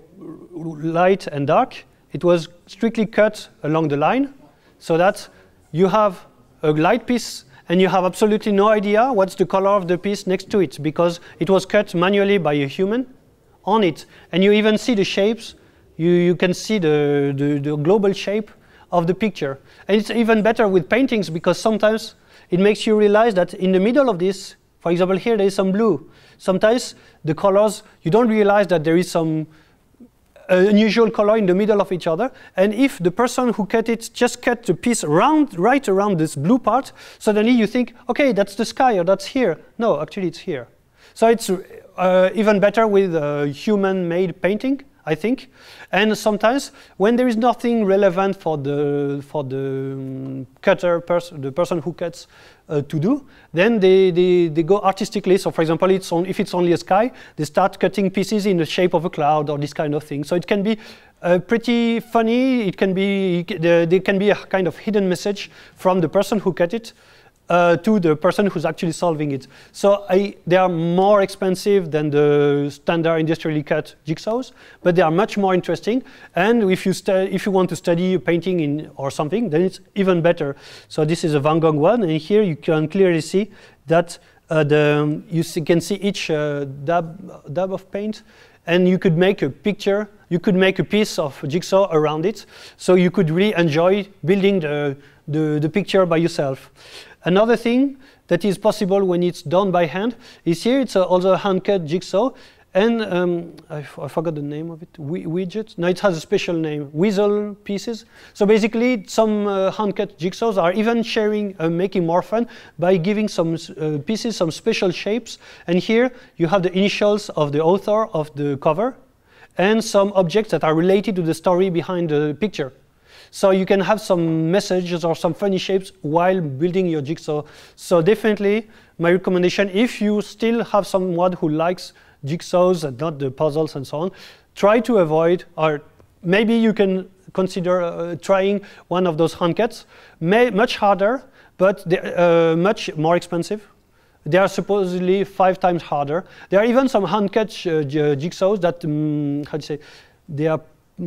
light and dark, it was strictly cut along the line, so that you have a light piece and you have absolutely no idea what's the color of the piece next to it, because it was cut manually by a human on it. And you even see the shapes. You, you can see the, the, the global shape of the picture. And it's even better with paintings, because sometimes it makes you realize that in the middle of this, for example, here there is some blue. Sometimes the colors, you don't realize that there is some uh, unusual color in the middle of each other. And if the person who cut it just cut the piece around, right around this blue part, suddenly you think, okay, that's the sky or that's here. No, actually it's here. So it's uh, even better with uh, human-made painting, I think. And sometimes when there is nothing relevant for the for the um, cutter person, the person who cuts, uh, to do, then they, they they go artistically. So for example, it's on, if it's only a sky, they start cutting pieces in the shape of a cloud or this kind of thing. So it can be uh, pretty funny. It can be there can be a kind of hidden message from the person who cut it Uh, to the person who's actually solving it. So I, they are more expensive than the standard industrially cut jigsaws, but they are much more interesting. And if you, if you want to study a painting in or something, then it's even better. So this is a Van Gogh one, and here you can clearly see that uh, the, you see, can see each uh, dab, dab of paint, and you could make a picture, you could make a piece of jigsaw around it, so you could really enjoy building the, the, the picture by yourself. Another thing that is possible when it's done by hand is here. It's a, also a hand-cut jigsaw, and um, I, f I forgot the name of it. We widget? No, it has a special name. Weasel pieces. So basically, some uh, hand-cut jigsaws are even sharing, uh, making more fun by giving some uh, pieces some special shapes. And here you have the initials of the author of the cover, and some objects that are related to the story behind the picture. So you can have some messages or some funny shapes while building your jigsaw. So definitely, my recommendation, if you still have someone who likes jigsaws and not the puzzles and so on, try to avoid, or maybe you can consider uh, trying one of those hand cuts. May, much harder, but uh, much more expensive. They are supposedly five times harder. There are even some hand cut uh, jigsaws that, um, how do you say, they are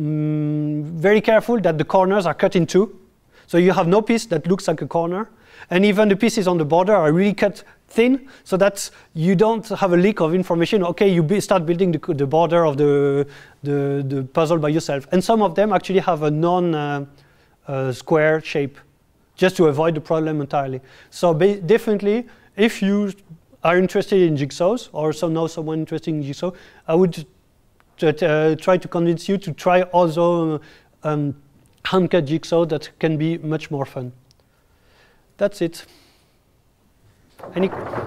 Mm, very careful that the corners are cut in two. So you have no piece that looks like a corner. And even the pieces on the border are really cut thin, so that you don't have a leak of information. Okay, you be start building the, the border of the, the, the puzzle by yourself. And some of them actually have a non-square uh, uh, shape, just to avoid the problem entirely. So definitely, if you are interested in jigsaws, or so know someone interested in jigsaw, I would That, uh, try to convince you to try also um, hand-cut jigsaw that can be much more fun. That's it. Any